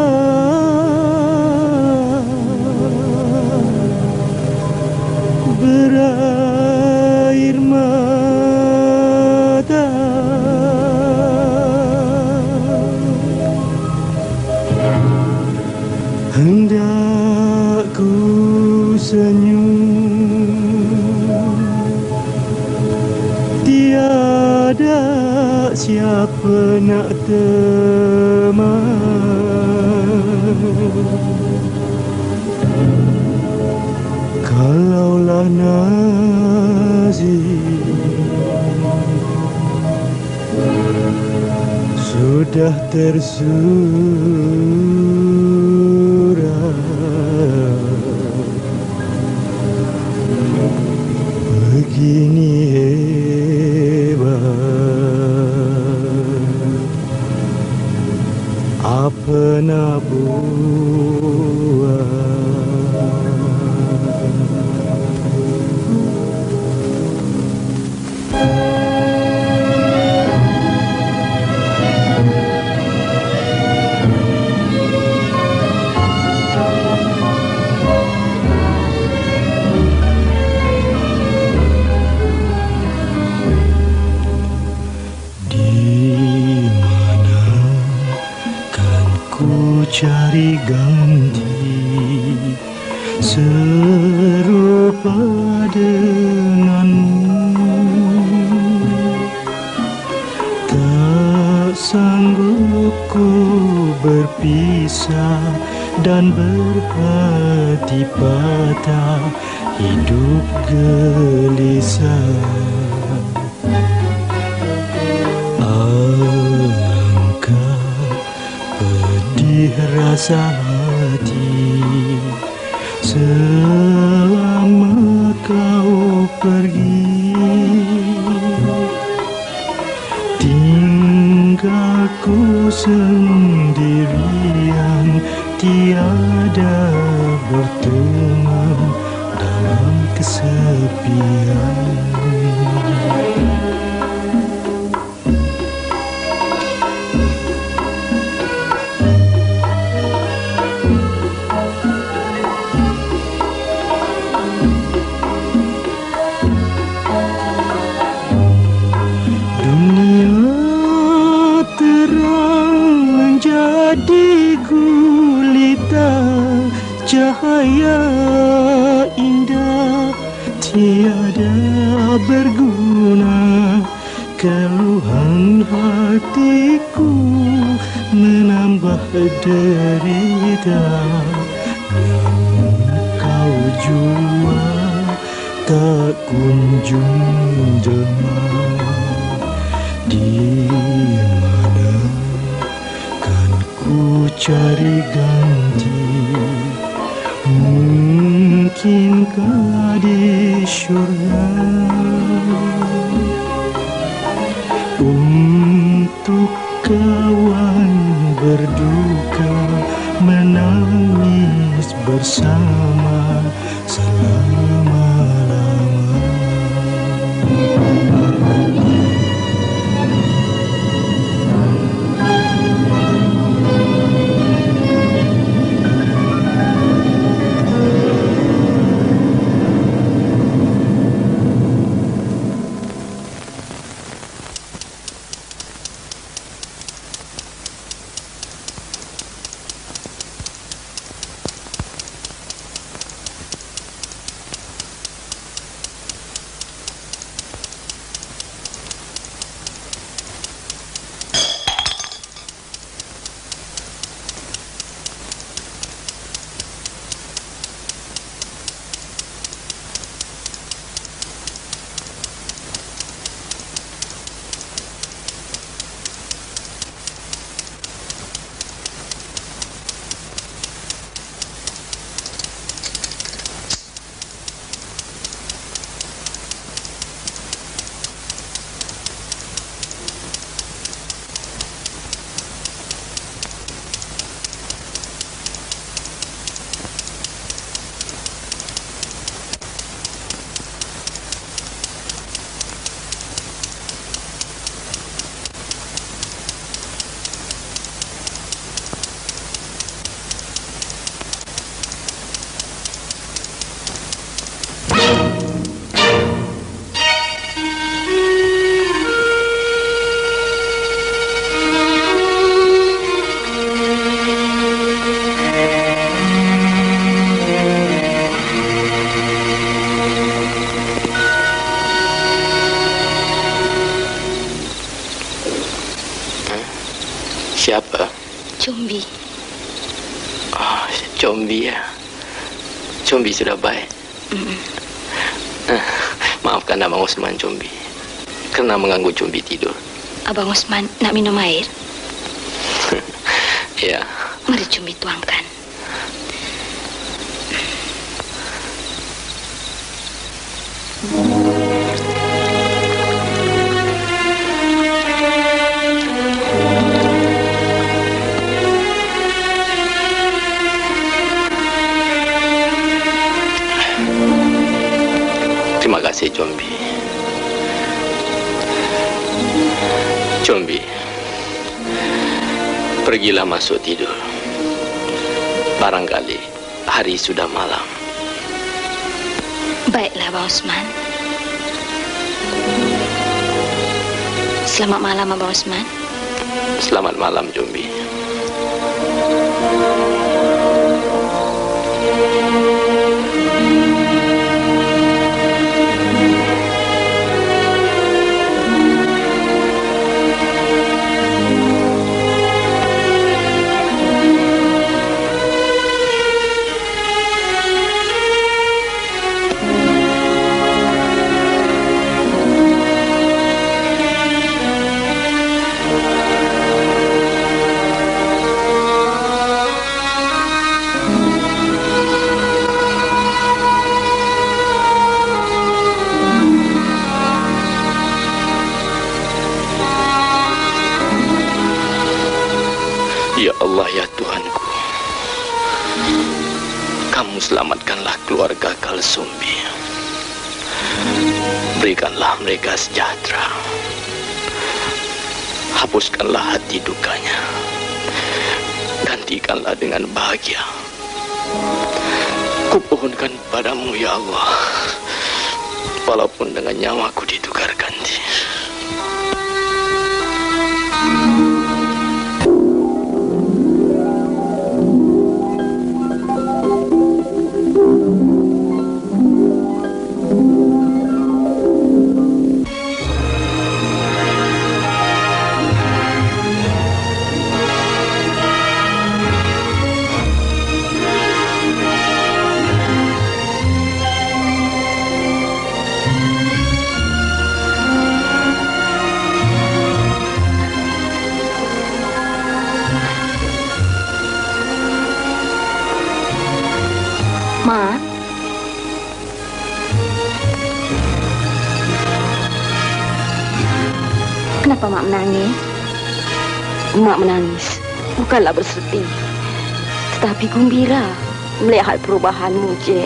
Speaker 13: berair mata. Hendak ku senyum, tiada siapa nak teman. Kalaulah nasib sudah tersurat, begini hebat, apa nak buat? Cari ganti serupa denganmu, tak sanggup ku berpisah dan berhati patah, hidup gelisah. Rasa hati selama kau pergi, tinggalku sendirian, tiada berteman dalam kesepian. Di gulita cahaya indah, tiada derita yang kau jua tak kunjung jema. Di mana kan ku cari ganti? Mungkinkah di syurga untuk kawan berduka menangis bersama selama-lamanya.
Speaker 6: Siapa?
Speaker 7: Combi.
Speaker 6: Oh, Combi ya. Combi sudah baik. Maafkan Abang Osman, Combi, karena mengganggu Combi tidur.
Speaker 7: Abang Osman nak minum air?
Speaker 6: Ya.
Speaker 7: Mari Combi tuangkan.
Speaker 6: Terima kasih, Combi. Combi, pergilah masuk tidur. Barangkali hari sudah malam.
Speaker 7: Baiklah, Abang Osman. Selamat malam, Abang Osman.
Speaker 6: Selamat malam, Combi. Ya Allah, ya Tuhanku, Kamu selamatkanlah keluarga Kalsumbi. Berikanlah mereka sejahtera. Hapuskanlah hati dukanya. Gantikanlah dengan bahagia. Kupohonkan padamu, ya Allah, walaupun dengan nyawaku ditukar ganti.
Speaker 3: Kenapa Mak menangis?
Speaker 12: Mak menangis bukanlah bersedih, tetapi gembira melihat perubahanmu, Cik.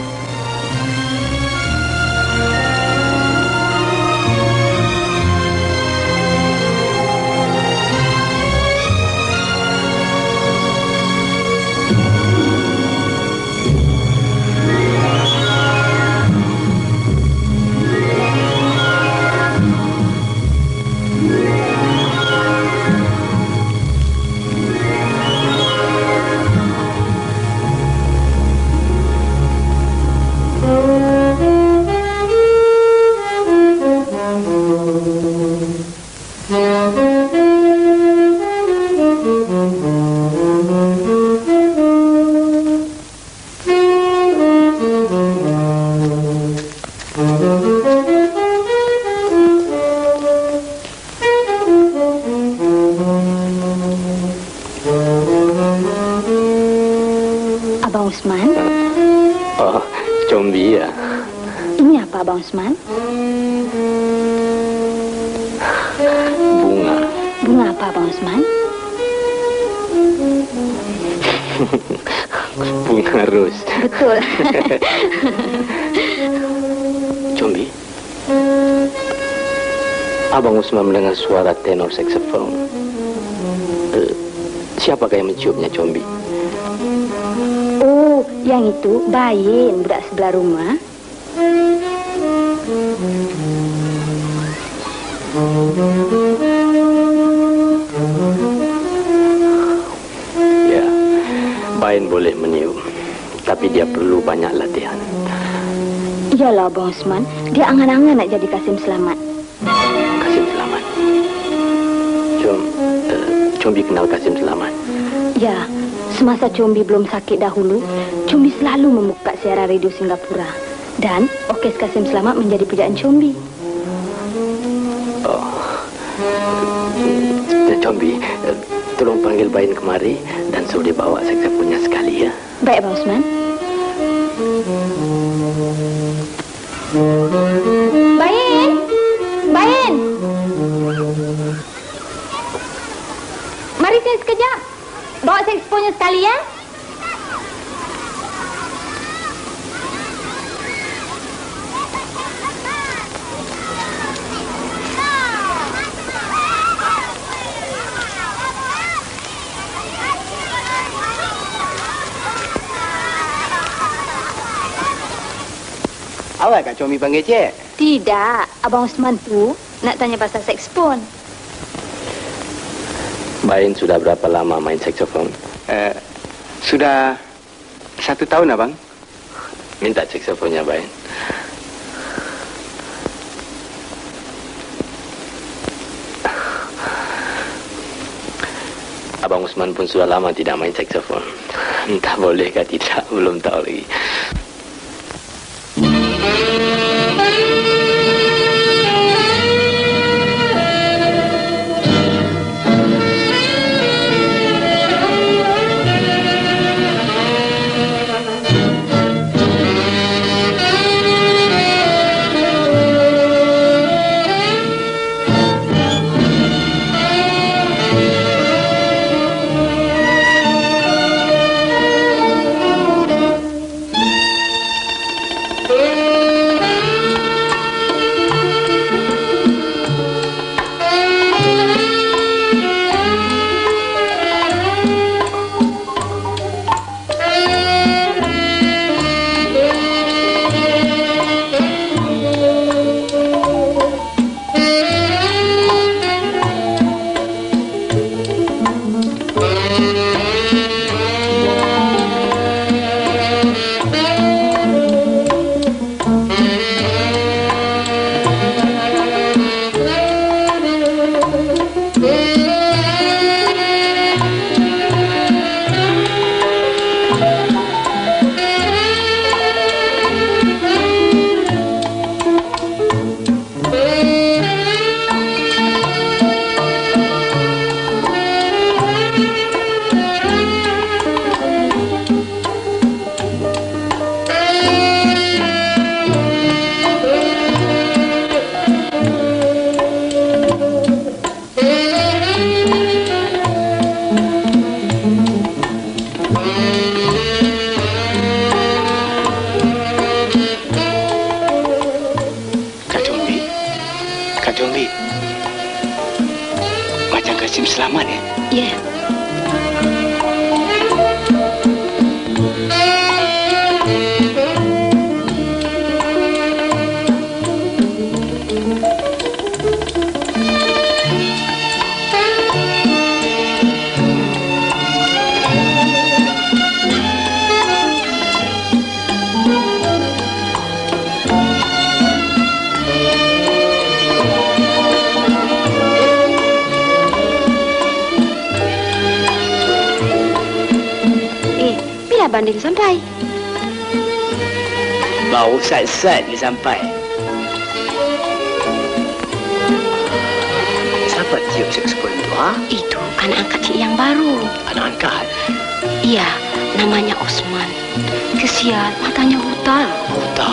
Speaker 3: Abang Usman?
Speaker 6: Oh, Combi ya.
Speaker 3: Ini apa Abang Usman?
Speaker 6: Bunga.
Speaker 3: Bunga apa Abang Usman?
Speaker 6: Bunga ros.
Speaker 3: Betul.
Speaker 6: Combi. Abang Usman mendengar suara tenor saksofon. Siapakah yang menciumnya, Combi?
Speaker 3: Oh, yang itu Bayin, budak sebelah rumah.
Speaker 6: Ya, Bayin boleh meniup, tapi dia perlu banyak latihan.
Speaker 3: Iyalah Abang Usman, dia angan-angan nak jadi Kasim Selamat.
Speaker 6: Kasim Selamat. Combi kenal Kasim Selamat?
Speaker 3: Ya, semasa Combi belum sakit dahulu, Combi selalu membuka siaran radio Singapura. Dan Orkes Kasim Selamat menjadi pujaan Combi.
Speaker 6: Oh. Combi, tolong panggil Bayin kemari dan suruh dia bawa saksofonnya sekali ya.
Speaker 3: Baik Abang Usman. Bayin! Bayin! Mari sini sekejap. Bawa saksofonnya sekali ya.
Speaker 6: Awak Kak Combi panggil Cik?
Speaker 3: Tidak, Abang Usman tu nak tanya pasal saksofon.
Speaker 6: Bayin sudah berapa lama main saksofon?
Speaker 14: Sudah 1 tahun, Abang.
Speaker 6: Minta saksofonnya, Bayin. Abang Usman pun sudah lama tidak main saksofon. Entah bolehkah tidak, belum tahu lagi.
Speaker 8: Selamat ya?
Speaker 7: Ya.
Speaker 3: Banding sampai.
Speaker 8: Baru sat-sat dia sampai. Siapa tiup saksofon itu, ha?
Speaker 7: Itu anak angkat cik yang baru.
Speaker 8: Anak angkat?
Speaker 7: Iya, namanya Osman. Kesian, matanya buta.
Speaker 8: Buta?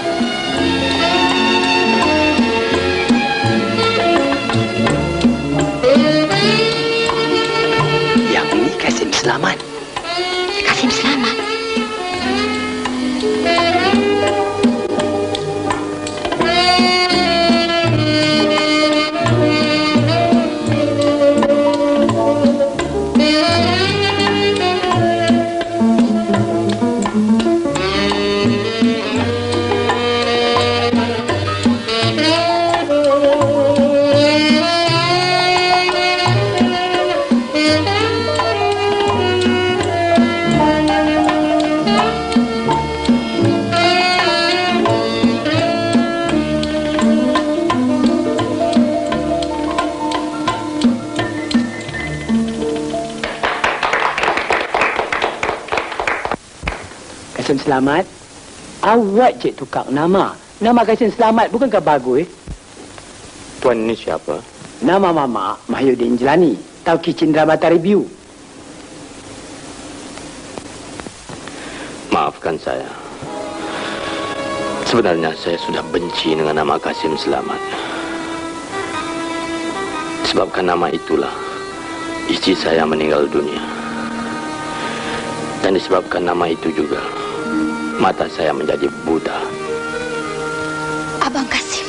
Speaker 8: Yang ini Kasim Selamat.
Speaker 7: Kasim Selamat.
Speaker 8: Kasim Selamat, awak cik tukar nama. Nama Kasim Selamat bukankah bagus?
Speaker 14: Tuan ini siapa?
Speaker 8: Nama Mama Mahyudin Jelani, Tauki Cindera Mata Review.
Speaker 14: Maafkan saya. Sebenarnya saya sudah benci dengan nama Kasim Selamat. Sebabkan nama itulah istri saya meninggal dunia. Dan disebabkan nama itu juga mata saya menjadi buta.
Speaker 7: Abang Kasim.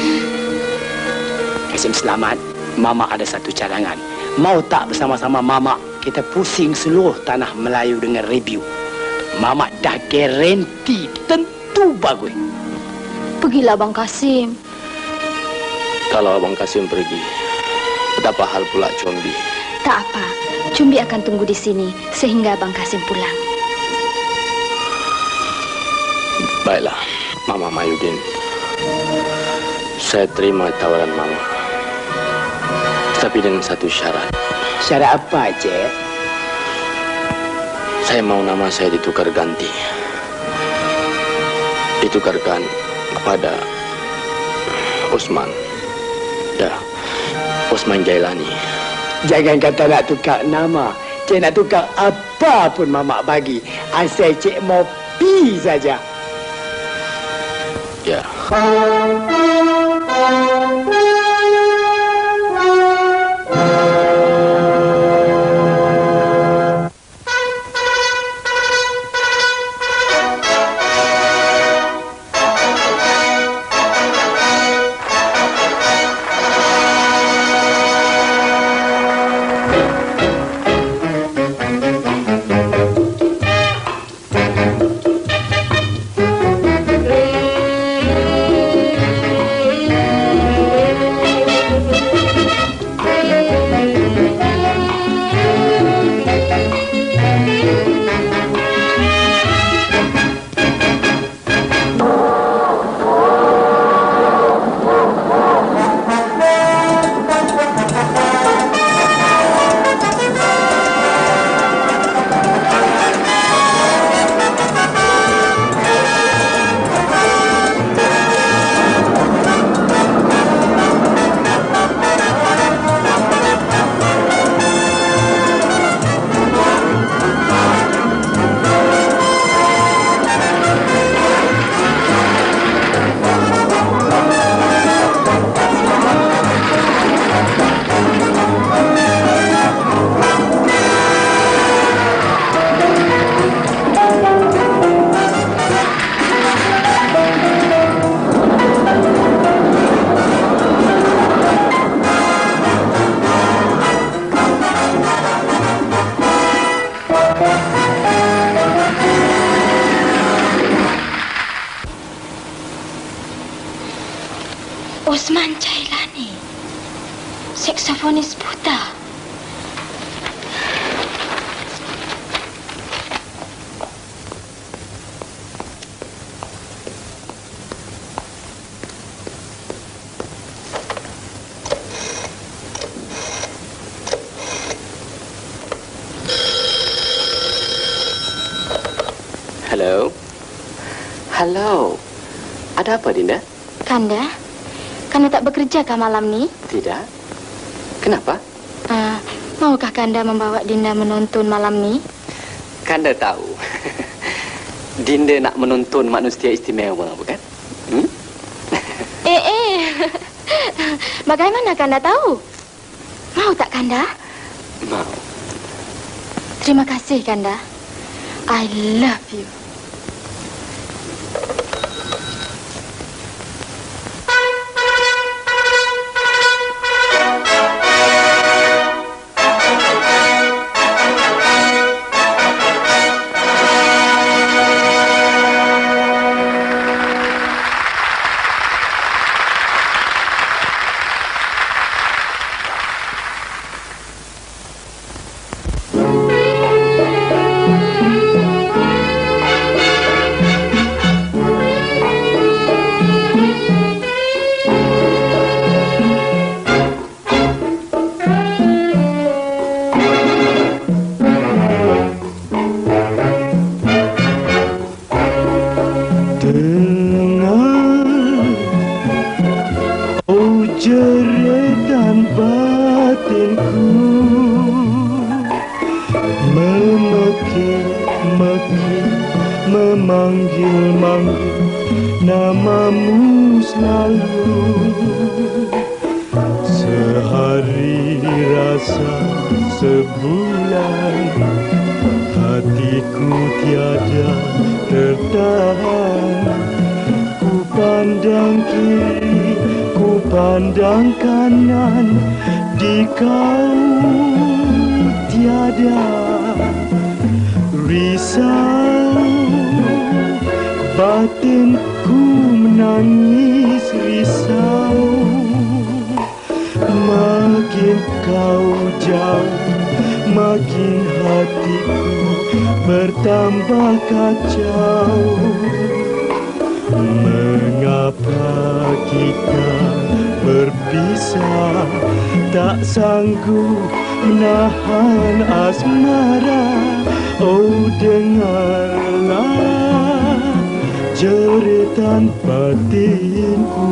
Speaker 8: Kasim Selamat, Mama ada satu cadangan. Mau tak bersama-sama Mama kita pusing seluruh tanah Melayu dengan review? Mama dah garanti tentu bagus.
Speaker 3: Pergilah Abang Kasim.
Speaker 14: Kalau Abang Kasim pergi, betapa hal pula Combi?
Speaker 3: Tak apa, Cumbi akan tunggu di sini sehingga Abang Kasim pulang.
Speaker 14: Baiklah, Mama Mahyudin. Saya terima tawaran Mama. Tapi dengan satu syarat.
Speaker 8: Syarat apa, Cik?
Speaker 14: Saya mau nama saya ditukar ganti. Ditukarkan kepada Osman. Ya, Osman Jailani.
Speaker 8: Jangan kata nak tukar nama. Cik nak tukar apa pun Mama bagi. Asal Cik mau pi saja.
Speaker 14: Ya.
Speaker 3: Osman Jailani, saksofonis buta.
Speaker 6: Halo. Halo. Ada apa, Dinda?
Speaker 3: Kanda tak bekerja kah malam ni?
Speaker 6: Tidak. Kenapa?
Speaker 3: Maukah Kanda membawa Dinda menonton malam ni?
Speaker 6: Kanda tahu. Dinda nak menonton manusia istimewa, bukan?
Speaker 3: Bagaimana Kanda tahu? Mau tak Kanda?
Speaker 6: Mau.
Speaker 3: Terima kasih Kanda. I love you.
Speaker 13: Memanggil-manggil namamu selalu. Sehari rasa sebulan, hatiku tiada tertahan. Ku pandang kiri, ku pandang kanan, di kau tiada risau. Batinku menangis risau. Makin kau jauh, makin hatiku bertambah kacau. Mengapa kita berpisah, tak sanggup menahan asmara. Oh, dengarlah jeritan batinku.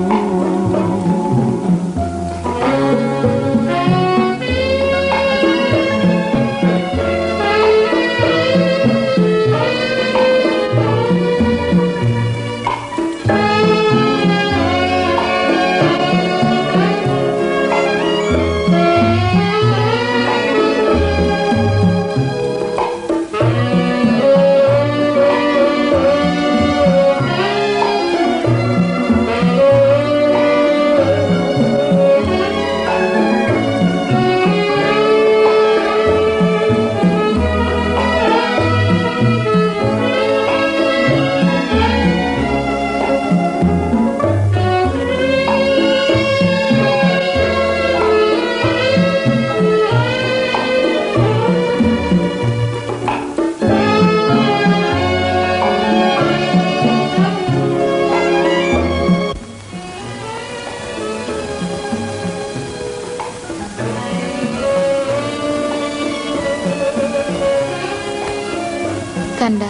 Speaker 3: Kanda,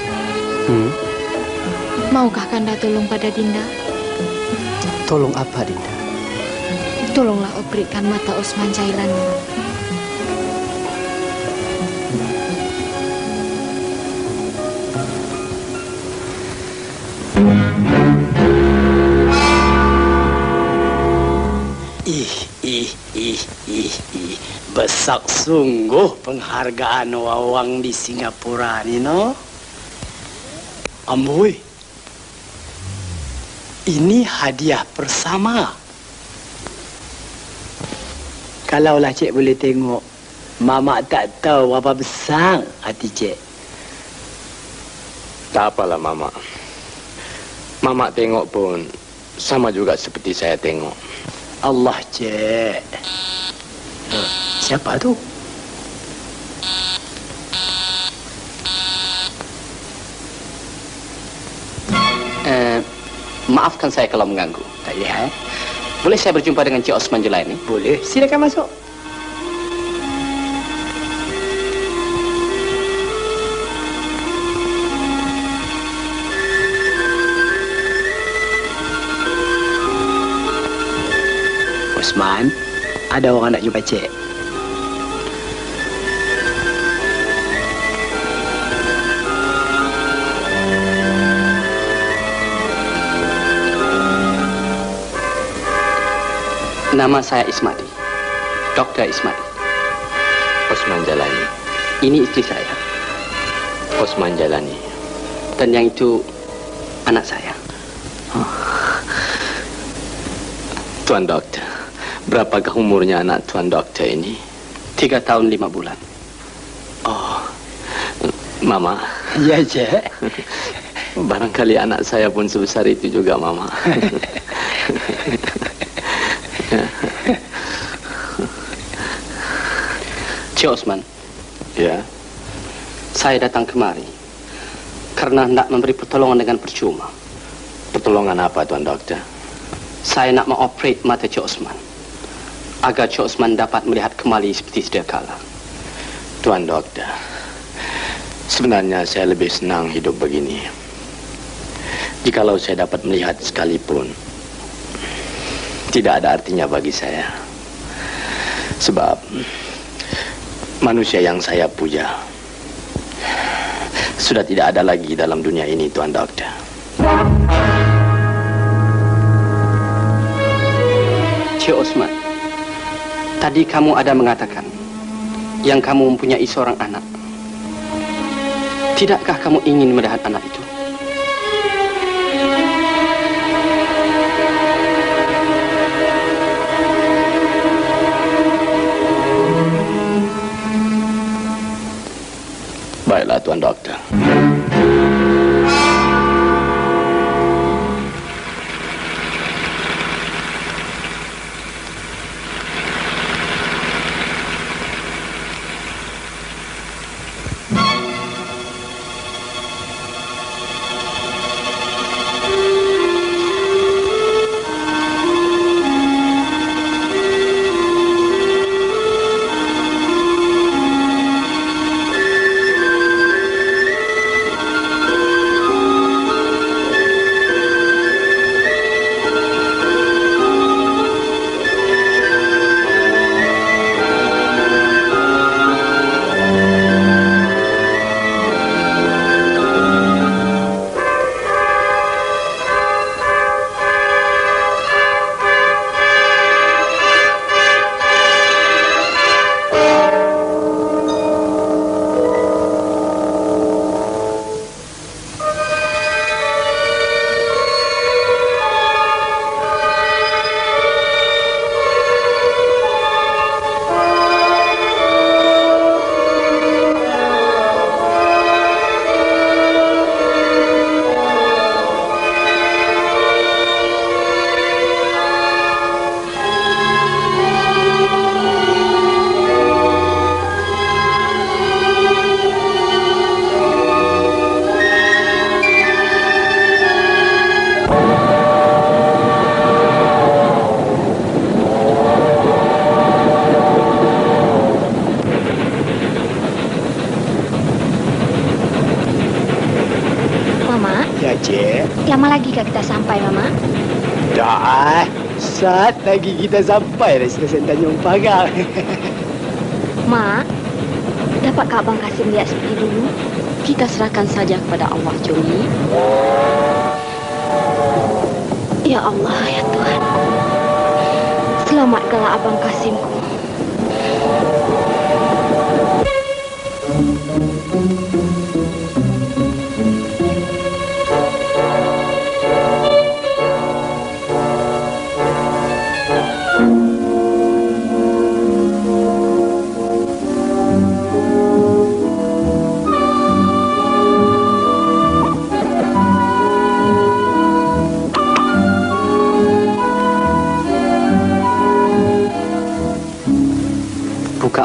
Speaker 3: maukah Kanda tolong pada Dinda?
Speaker 6: Tolong apa, Dinda?
Speaker 3: Tolonglah operasikan mata Osman Jailani.
Speaker 5: Besar sungguh penghargaan wawang di Singapura ni, no? Amboi, ini hadiah bersama. Kalaulah cik boleh tengok, Mama tak tahu berapa besar hati cik.
Speaker 14: Tak apalah, Mama. Mama tengok pun Sama juga seperti saya tengok.
Speaker 6: Allah, Cik. Siapa tu?
Speaker 15: Maafkan saya kalau mengganggu.
Speaker 6: Tak payah.
Speaker 15: Boleh saya berjumpa dengan Cik Osman Jelaini?
Speaker 6: Boleh. Silakan masuk. Osman, ada orang nak jumpa Cik.
Speaker 15: Nama saya Ismadi, Dr. Ismadi.
Speaker 14: Osman Jalani.
Speaker 15: Ini istri saya.
Speaker 14: Osman Jalani.
Speaker 15: Dan yang itu anak saya.
Speaker 14: Tuan Dokter, berapakah umurnya anak Tuan Dokter ini?
Speaker 15: 3 tahun 5 bulan.
Speaker 14: Oh, Mama.
Speaker 6: Ya, Cik.
Speaker 14: Barangkali anak saya pun sebesar itu juga, Mama.
Speaker 15: Cik Osman.
Speaker 14: Ya.
Speaker 15: Saya datang kemari karena hendak memberi pertolongan dengan percuma.
Speaker 14: Pertolongan apa, Tuan Dokter?
Speaker 15: Saya nak mengoperate mata Cik Osman agar Cik Osman dapat melihat kembali seperti sedia kala.
Speaker 14: Tuan Dokter, sebenarnya saya lebih senang hidup begini. Jikalau saya dapat melihat sekalipun, tidak ada artinya bagi saya. Sebab manusia yang saya puja sudah tidak ada lagi dalam dunia ini, Tuan Dokter.
Speaker 15: Cik Osman, tadi kamu ada mengatakan yang kamu mempunyai seorang anak. Tidakkah kamu ingin melihat anak itu?
Speaker 14: Baiklah, Tuan Dokter.
Speaker 3: Lama lagi kah kita sampai, Mama?
Speaker 6: Dah, saat lagi kita sampai dari stesen Tanjung Pagar.
Speaker 3: Mak, dapatkah Abang Kasim lihat seperti dulu?
Speaker 12: Kita serahkan saja kepada Allah, Joni.
Speaker 3: Ya Allah, ya Tuhan. Selamatkanlah Abang Kasimku.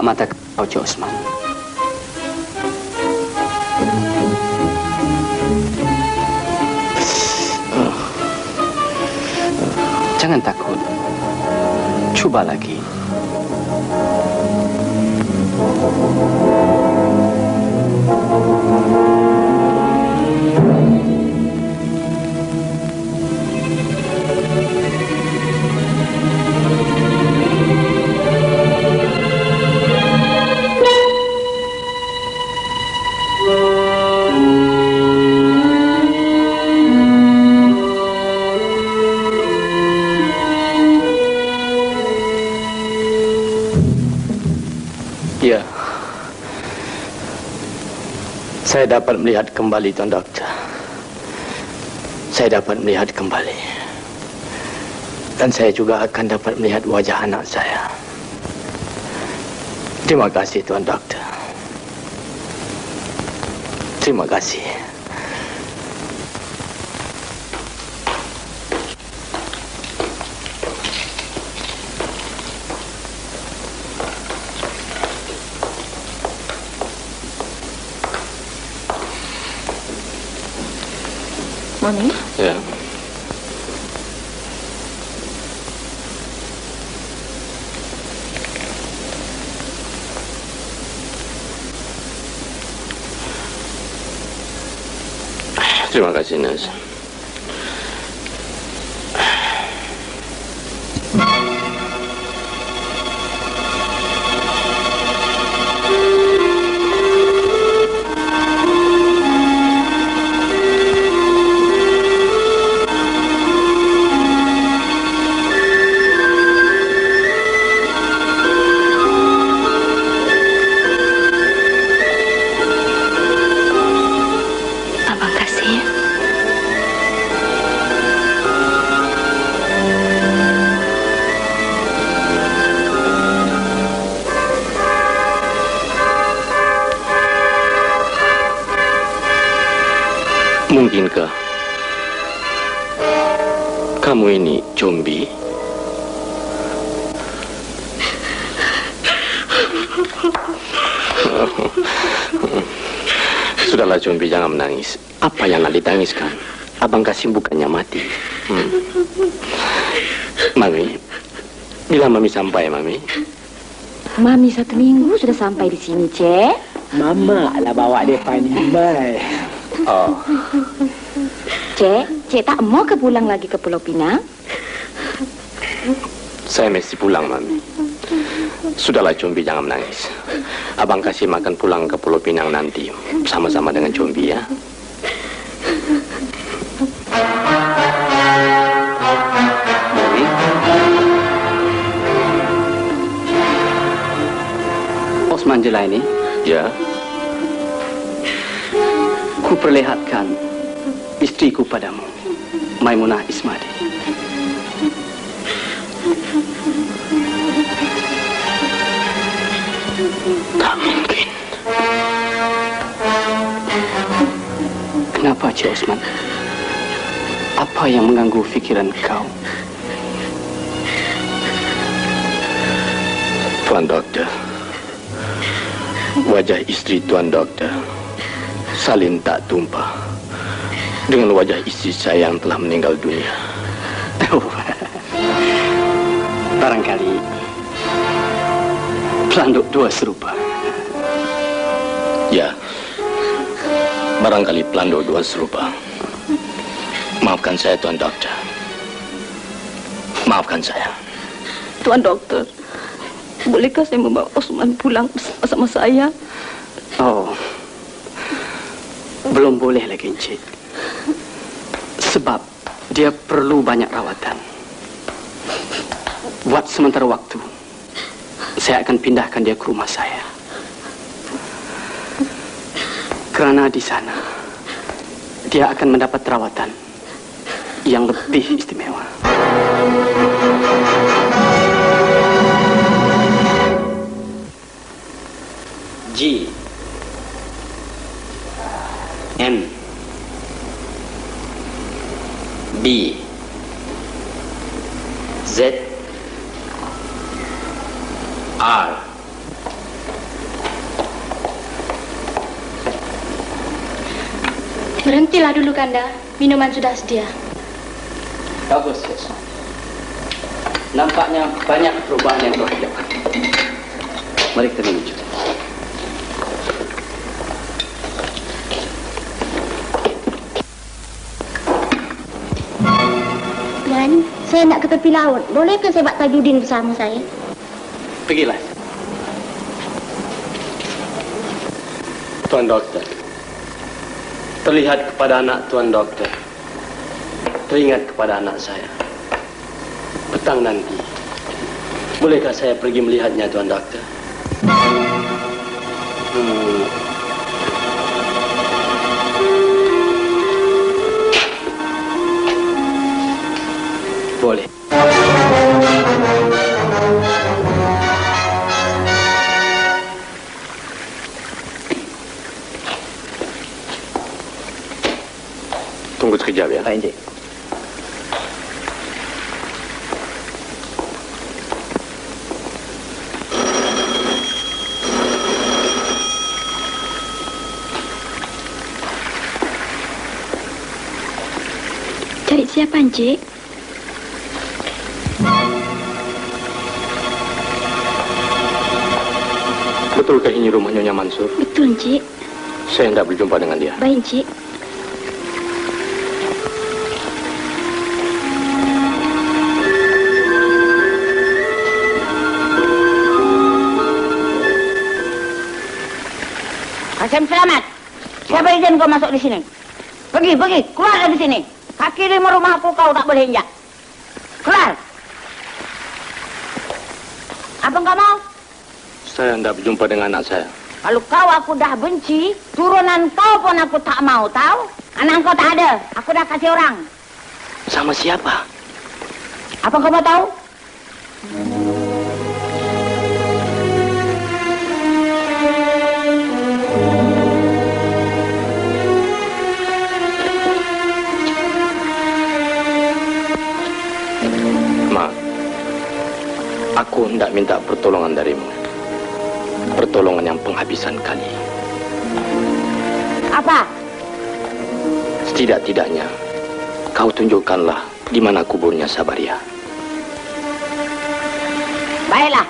Speaker 15: membuka mata kau, Cik Osman. Jangan takut. Cuba lagi.
Speaker 14: Ya, saya dapat melihat kembali, Tuan Doktor. Saya dapat melihat kembali. Dan saya juga akan dapat melihat wajah anak saya. Terima kasih, Tuan Doktor. Terima kasih.
Speaker 3: Mami?
Speaker 14: Ya. Terima kasih, Nas. Mungkinkah kamu ini zombie? Sudahlah zombie, jangan menangis. Apa yang nak ditangiskan? Abang Kasim bukannya mati. Mami, bila Mami sampai, Mami?
Speaker 3: Mami 1 minggu sudah sampai di sini, Cek.
Speaker 8: Mama lah bawa dia pandai.
Speaker 14: Oh.
Speaker 3: Cek tak mau ke pulang lagi ke Pulau Pinang?
Speaker 14: Saya mesti pulang, Mami. Sudahlah, Combi, jangan menangis. Abang Kasim akan pulang ke Pulau Pinang nanti, sama-sama dengan Combi, ya.
Speaker 15: Mami. Osman Jelaini.
Speaker 14: Ya.
Speaker 15: Ku perlihatkan istriku padamu, Maimunah Ismadi.
Speaker 14: Tak mungkin.
Speaker 15: Kenapa, Cik Osman? Apa yang mengganggu fikiran kau?
Speaker 14: Tuan Doktor, wajah istri Tuan Doktor salin tak tumpah dengan wajah istri saya yang telah meninggal dunia.
Speaker 15: Barangkali pelanduk 2 serupa.
Speaker 14: Ya, barangkali pelanduk 2 serupa. Maafkan saya, Tuan Doktor. Maafkan saya.
Speaker 7: Tuan Doktor, bolehkah saya membawa Osman pulang bersama saya?
Speaker 15: Oh, belum boleh lagi, Encik. Sebab dia perlu banyak rawatan. Buat sementara waktu, saya akan pindahkan dia ke rumah saya. Kerana di sana, dia akan mendapat rawatan yang lebih istimewa. G M B Z R
Speaker 3: Berhentilah dulu, Kanda. Minuman sudah sedia.
Speaker 15: Bagus, Cik Osman. Nampaknya banyak perubahan yang kau hidupkan. Mari kita menuju.
Speaker 2: Tuan, saya nak ke tepi laut. Bolehkah saya buat tajudin bersama saya?
Speaker 15: Pergilah. Tuan Doktor. Terlihat kepada anak Tuan Doktor. Teringat kepada anak saya. Petang nanti. Bolehkah saya pergi melihatnya, Tuan Doktor? Boleh.
Speaker 14: Tunggu sekejap ya.
Speaker 1: Baik, Encik.
Speaker 7: Cari siapa, Encik?
Speaker 14: Betulkah ini rumah Nyonya Mansur?
Speaker 7: Betul, Encik.
Speaker 14: Saya hendak berjumpa dengan dia.
Speaker 7: Baik, Encik.
Speaker 2: Kasim Selamat. Siapa izin kau masuk di sini? Pergi, keluar dari sini. Kaki lima rumah aku kau tak boleh injak. Keluar. Apa kau mau?
Speaker 14: Saya hendak berjumpa dengan anak saya.
Speaker 2: Kalau kau aku dah benci, turunan kau pun aku tak mau, tahu? Anak kau tak ada, aku dah kasih orang.
Speaker 14: Sama siapa?
Speaker 2: Apa kau mau tahu?
Speaker 14: Aku hendak minta pertolongan darimu. Pertolongan yang penghabisan kali.
Speaker 2: Apa?
Speaker 14: Setidak-tidaknya, kau tunjukkanlah di mana kuburnya Sabaria.
Speaker 2: Baiklah.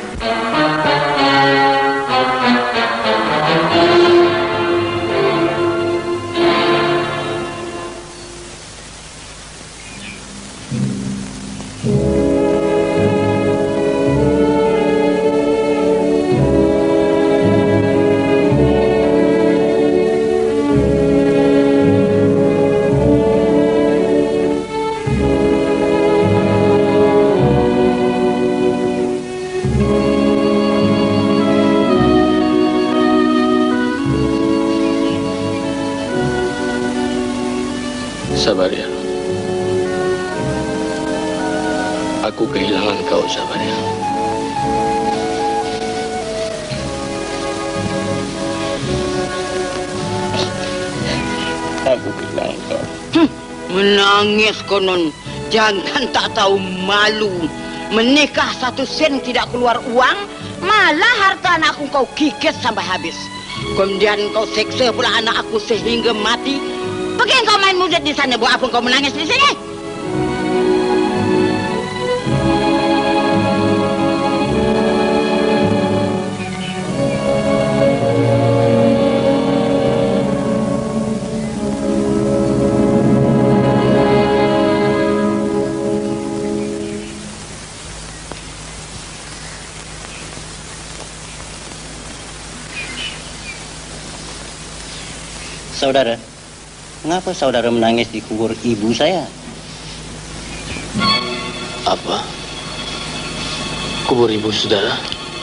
Speaker 14: Sabaria. Aku kehilangan kau, Sabaria. Aku kehilangan kau.
Speaker 2: Menangis konon. Jangan tak tahu malu. Menikah 1 sen tidak keluar uang, malah harta anakku kau kikis sampai habis. Kemudian kau seksa pula anak aku sehingga mati. Pergi kau main muzik di sana, buat apa kau menangis di sini?
Speaker 6: Saudara, mengapa saudara menangis di kubur ibu saya?
Speaker 14: Apa? Kubur ibu saudara?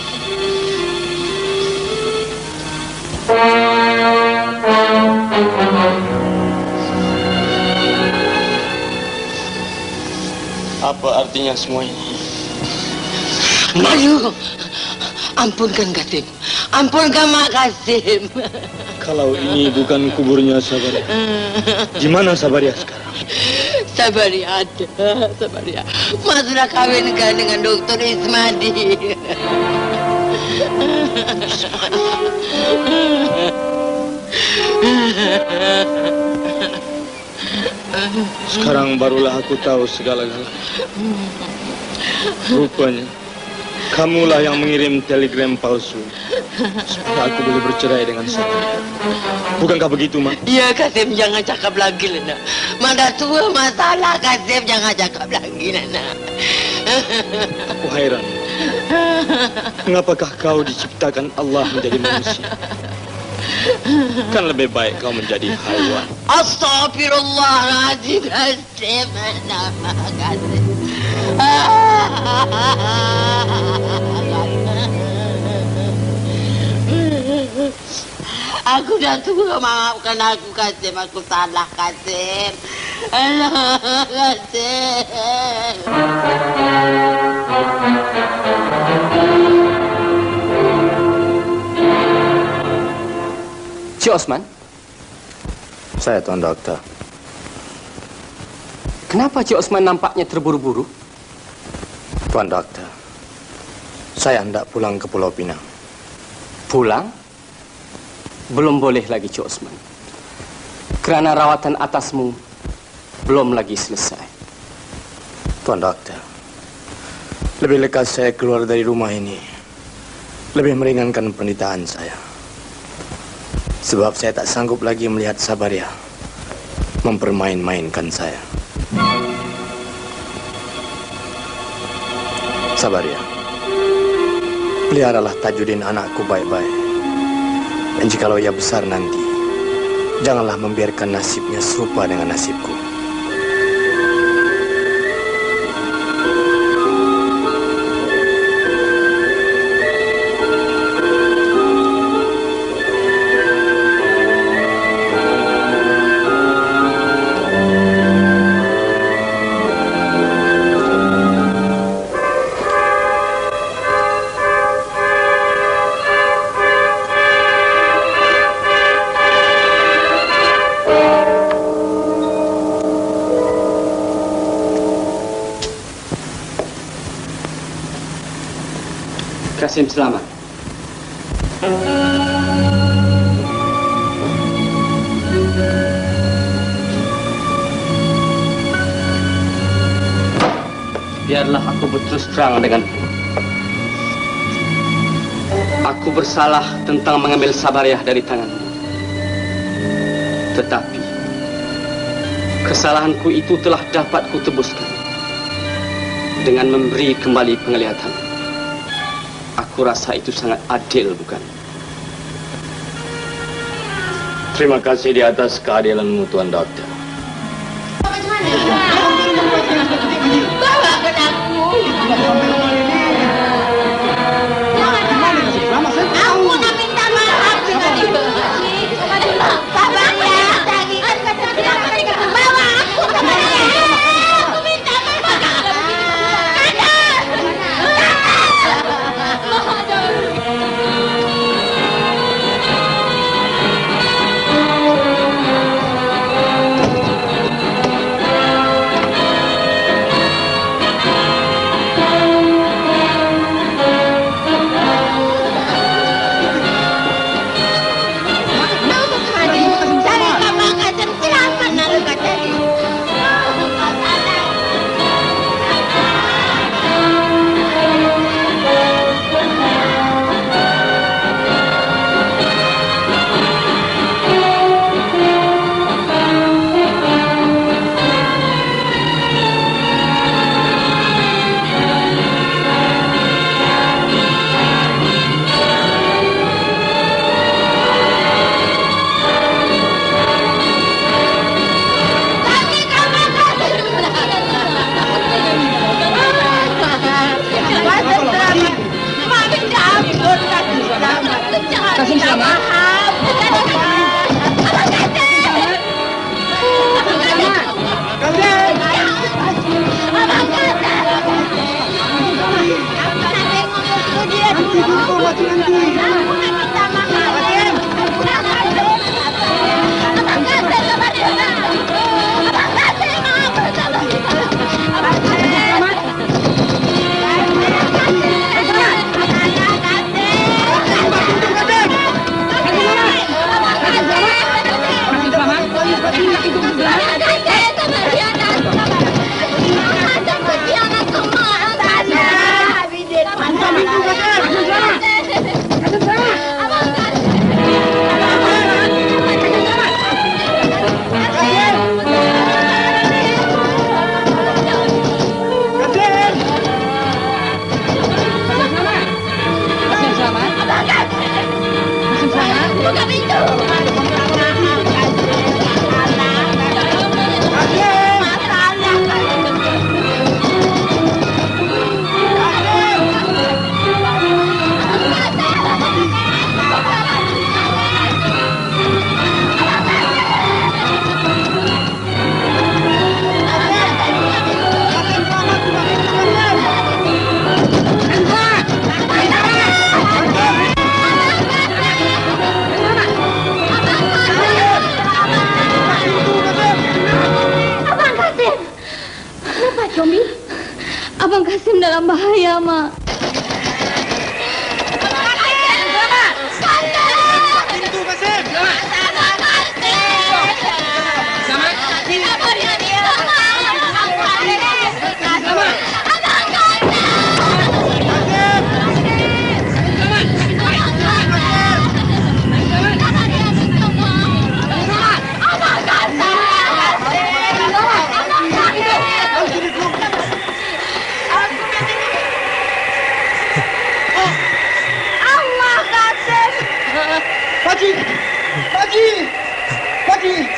Speaker 14: Apa artinya semua ini?
Speaker 2: Malu. Ampunkan Kasim. Ampunkan Mak Kasim.
Speaker 13: Kalau ini bukan kuburnya Sabaria, di mana Sabaria sekarang?
Speaker 2: Sabaria ada, Sabaria. Mak sudah kawinkan dengan Dokter Ismadi.
Speaker 13: Sekarang barulah aku tahu segala-galanya. Rupanya kamulah yang mengirim telegram palsu supaya aku boleh bercerai dengan Sabaria. Bukankah begitu, Mak?
Speaker 16: Iya, Kasim, jangan cakap lagi, Nana. Mana tua masalah, Kasim, jangan cakap lagi, Nana.
Speaker 13: Aku heran. Mengapakah kau diciptakan Allah menjadi manusia? Kan lebih baik kau menjadi haiwan.
Speaker 16: Astagfirullahaladzim, Kasim, nama Kasim. Aku dah tua, maafkan aku, Kasim. Aku salah, Kasim. Allah, Kasim.
Speaker 15: Cik Osman?
Speaker 14: Saya, Tuan Dokter.
Speaker 15: Kenapa Cik Osman nampaknya terburu-buru?
Speaker 14: Tuan Dokter, saya hendak pulang ke Pulau Pinang.
Speaker 15: Pulang? Belum boleh lagi, Cik Osman. Kerana rawatan atasmu belum lagi selesai.
Speaker 14: Tuan Dokter, lebih lekas saya keluar dari rumah ini. Lebih meringankan penderitaan saya. Sebab saya tak sanggup lagi melihat Sabaria mempermain-mainkan saya. Sabaria, peliharalah Tajuddin anakku baik-baik. Dan jikalau ia besar nanti, janganlah membiarkan nasibnya serupa dengan nasibku.
Speaker 15: Kasim selamat. Biarlah aku berterus terang denganmu. Aku bersalah tentang mengambil Sabariah dari tanganmu. Tetapi kesalahanku itu telah dapat kutebuskan dengan memberi kembali penglihatan. Aku rasa itu sangat adil, bukan?
Speaker 13: Terima kasih di atas keadilanmu, Tuan Dokter.
Speaker 16: Bawakan aku. Aku nak minta maaf dengan ibu. Sabaria, bawa aku ke mana? Aku minta maaf.
Speaker 7: Mak Combi? Abang Kasim dalam bahaya, Mak.
Speaker 4: Pintu Kasim. Pakcik! Pakcik! Pakcik!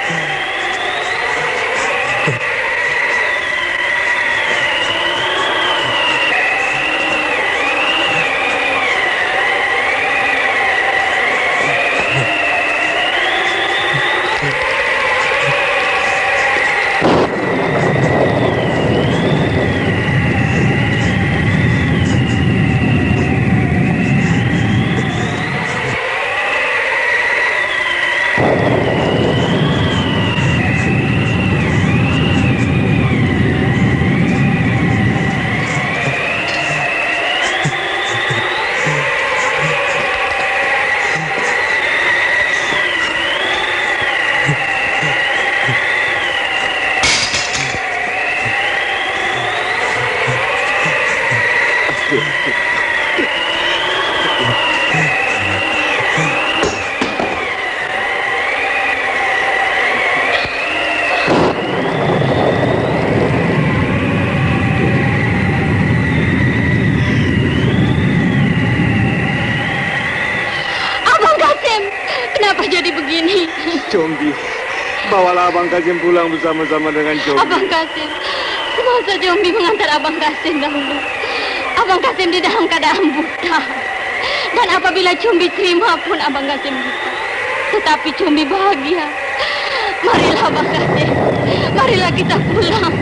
Speaker 4: Combi, bawalah Abang Kasim pulang bersama-sama dengan Combi.
Speaker 7: Abang Kasim, masa Combi mengantar Abang Kasim dahulu. Abang Kasim di dalam keadaan buta. Dan apabila Combi terima pun Abang Kasim buta. Tetapi Combi bahagia. Marilah Abang Kasim, marilah kita pulang.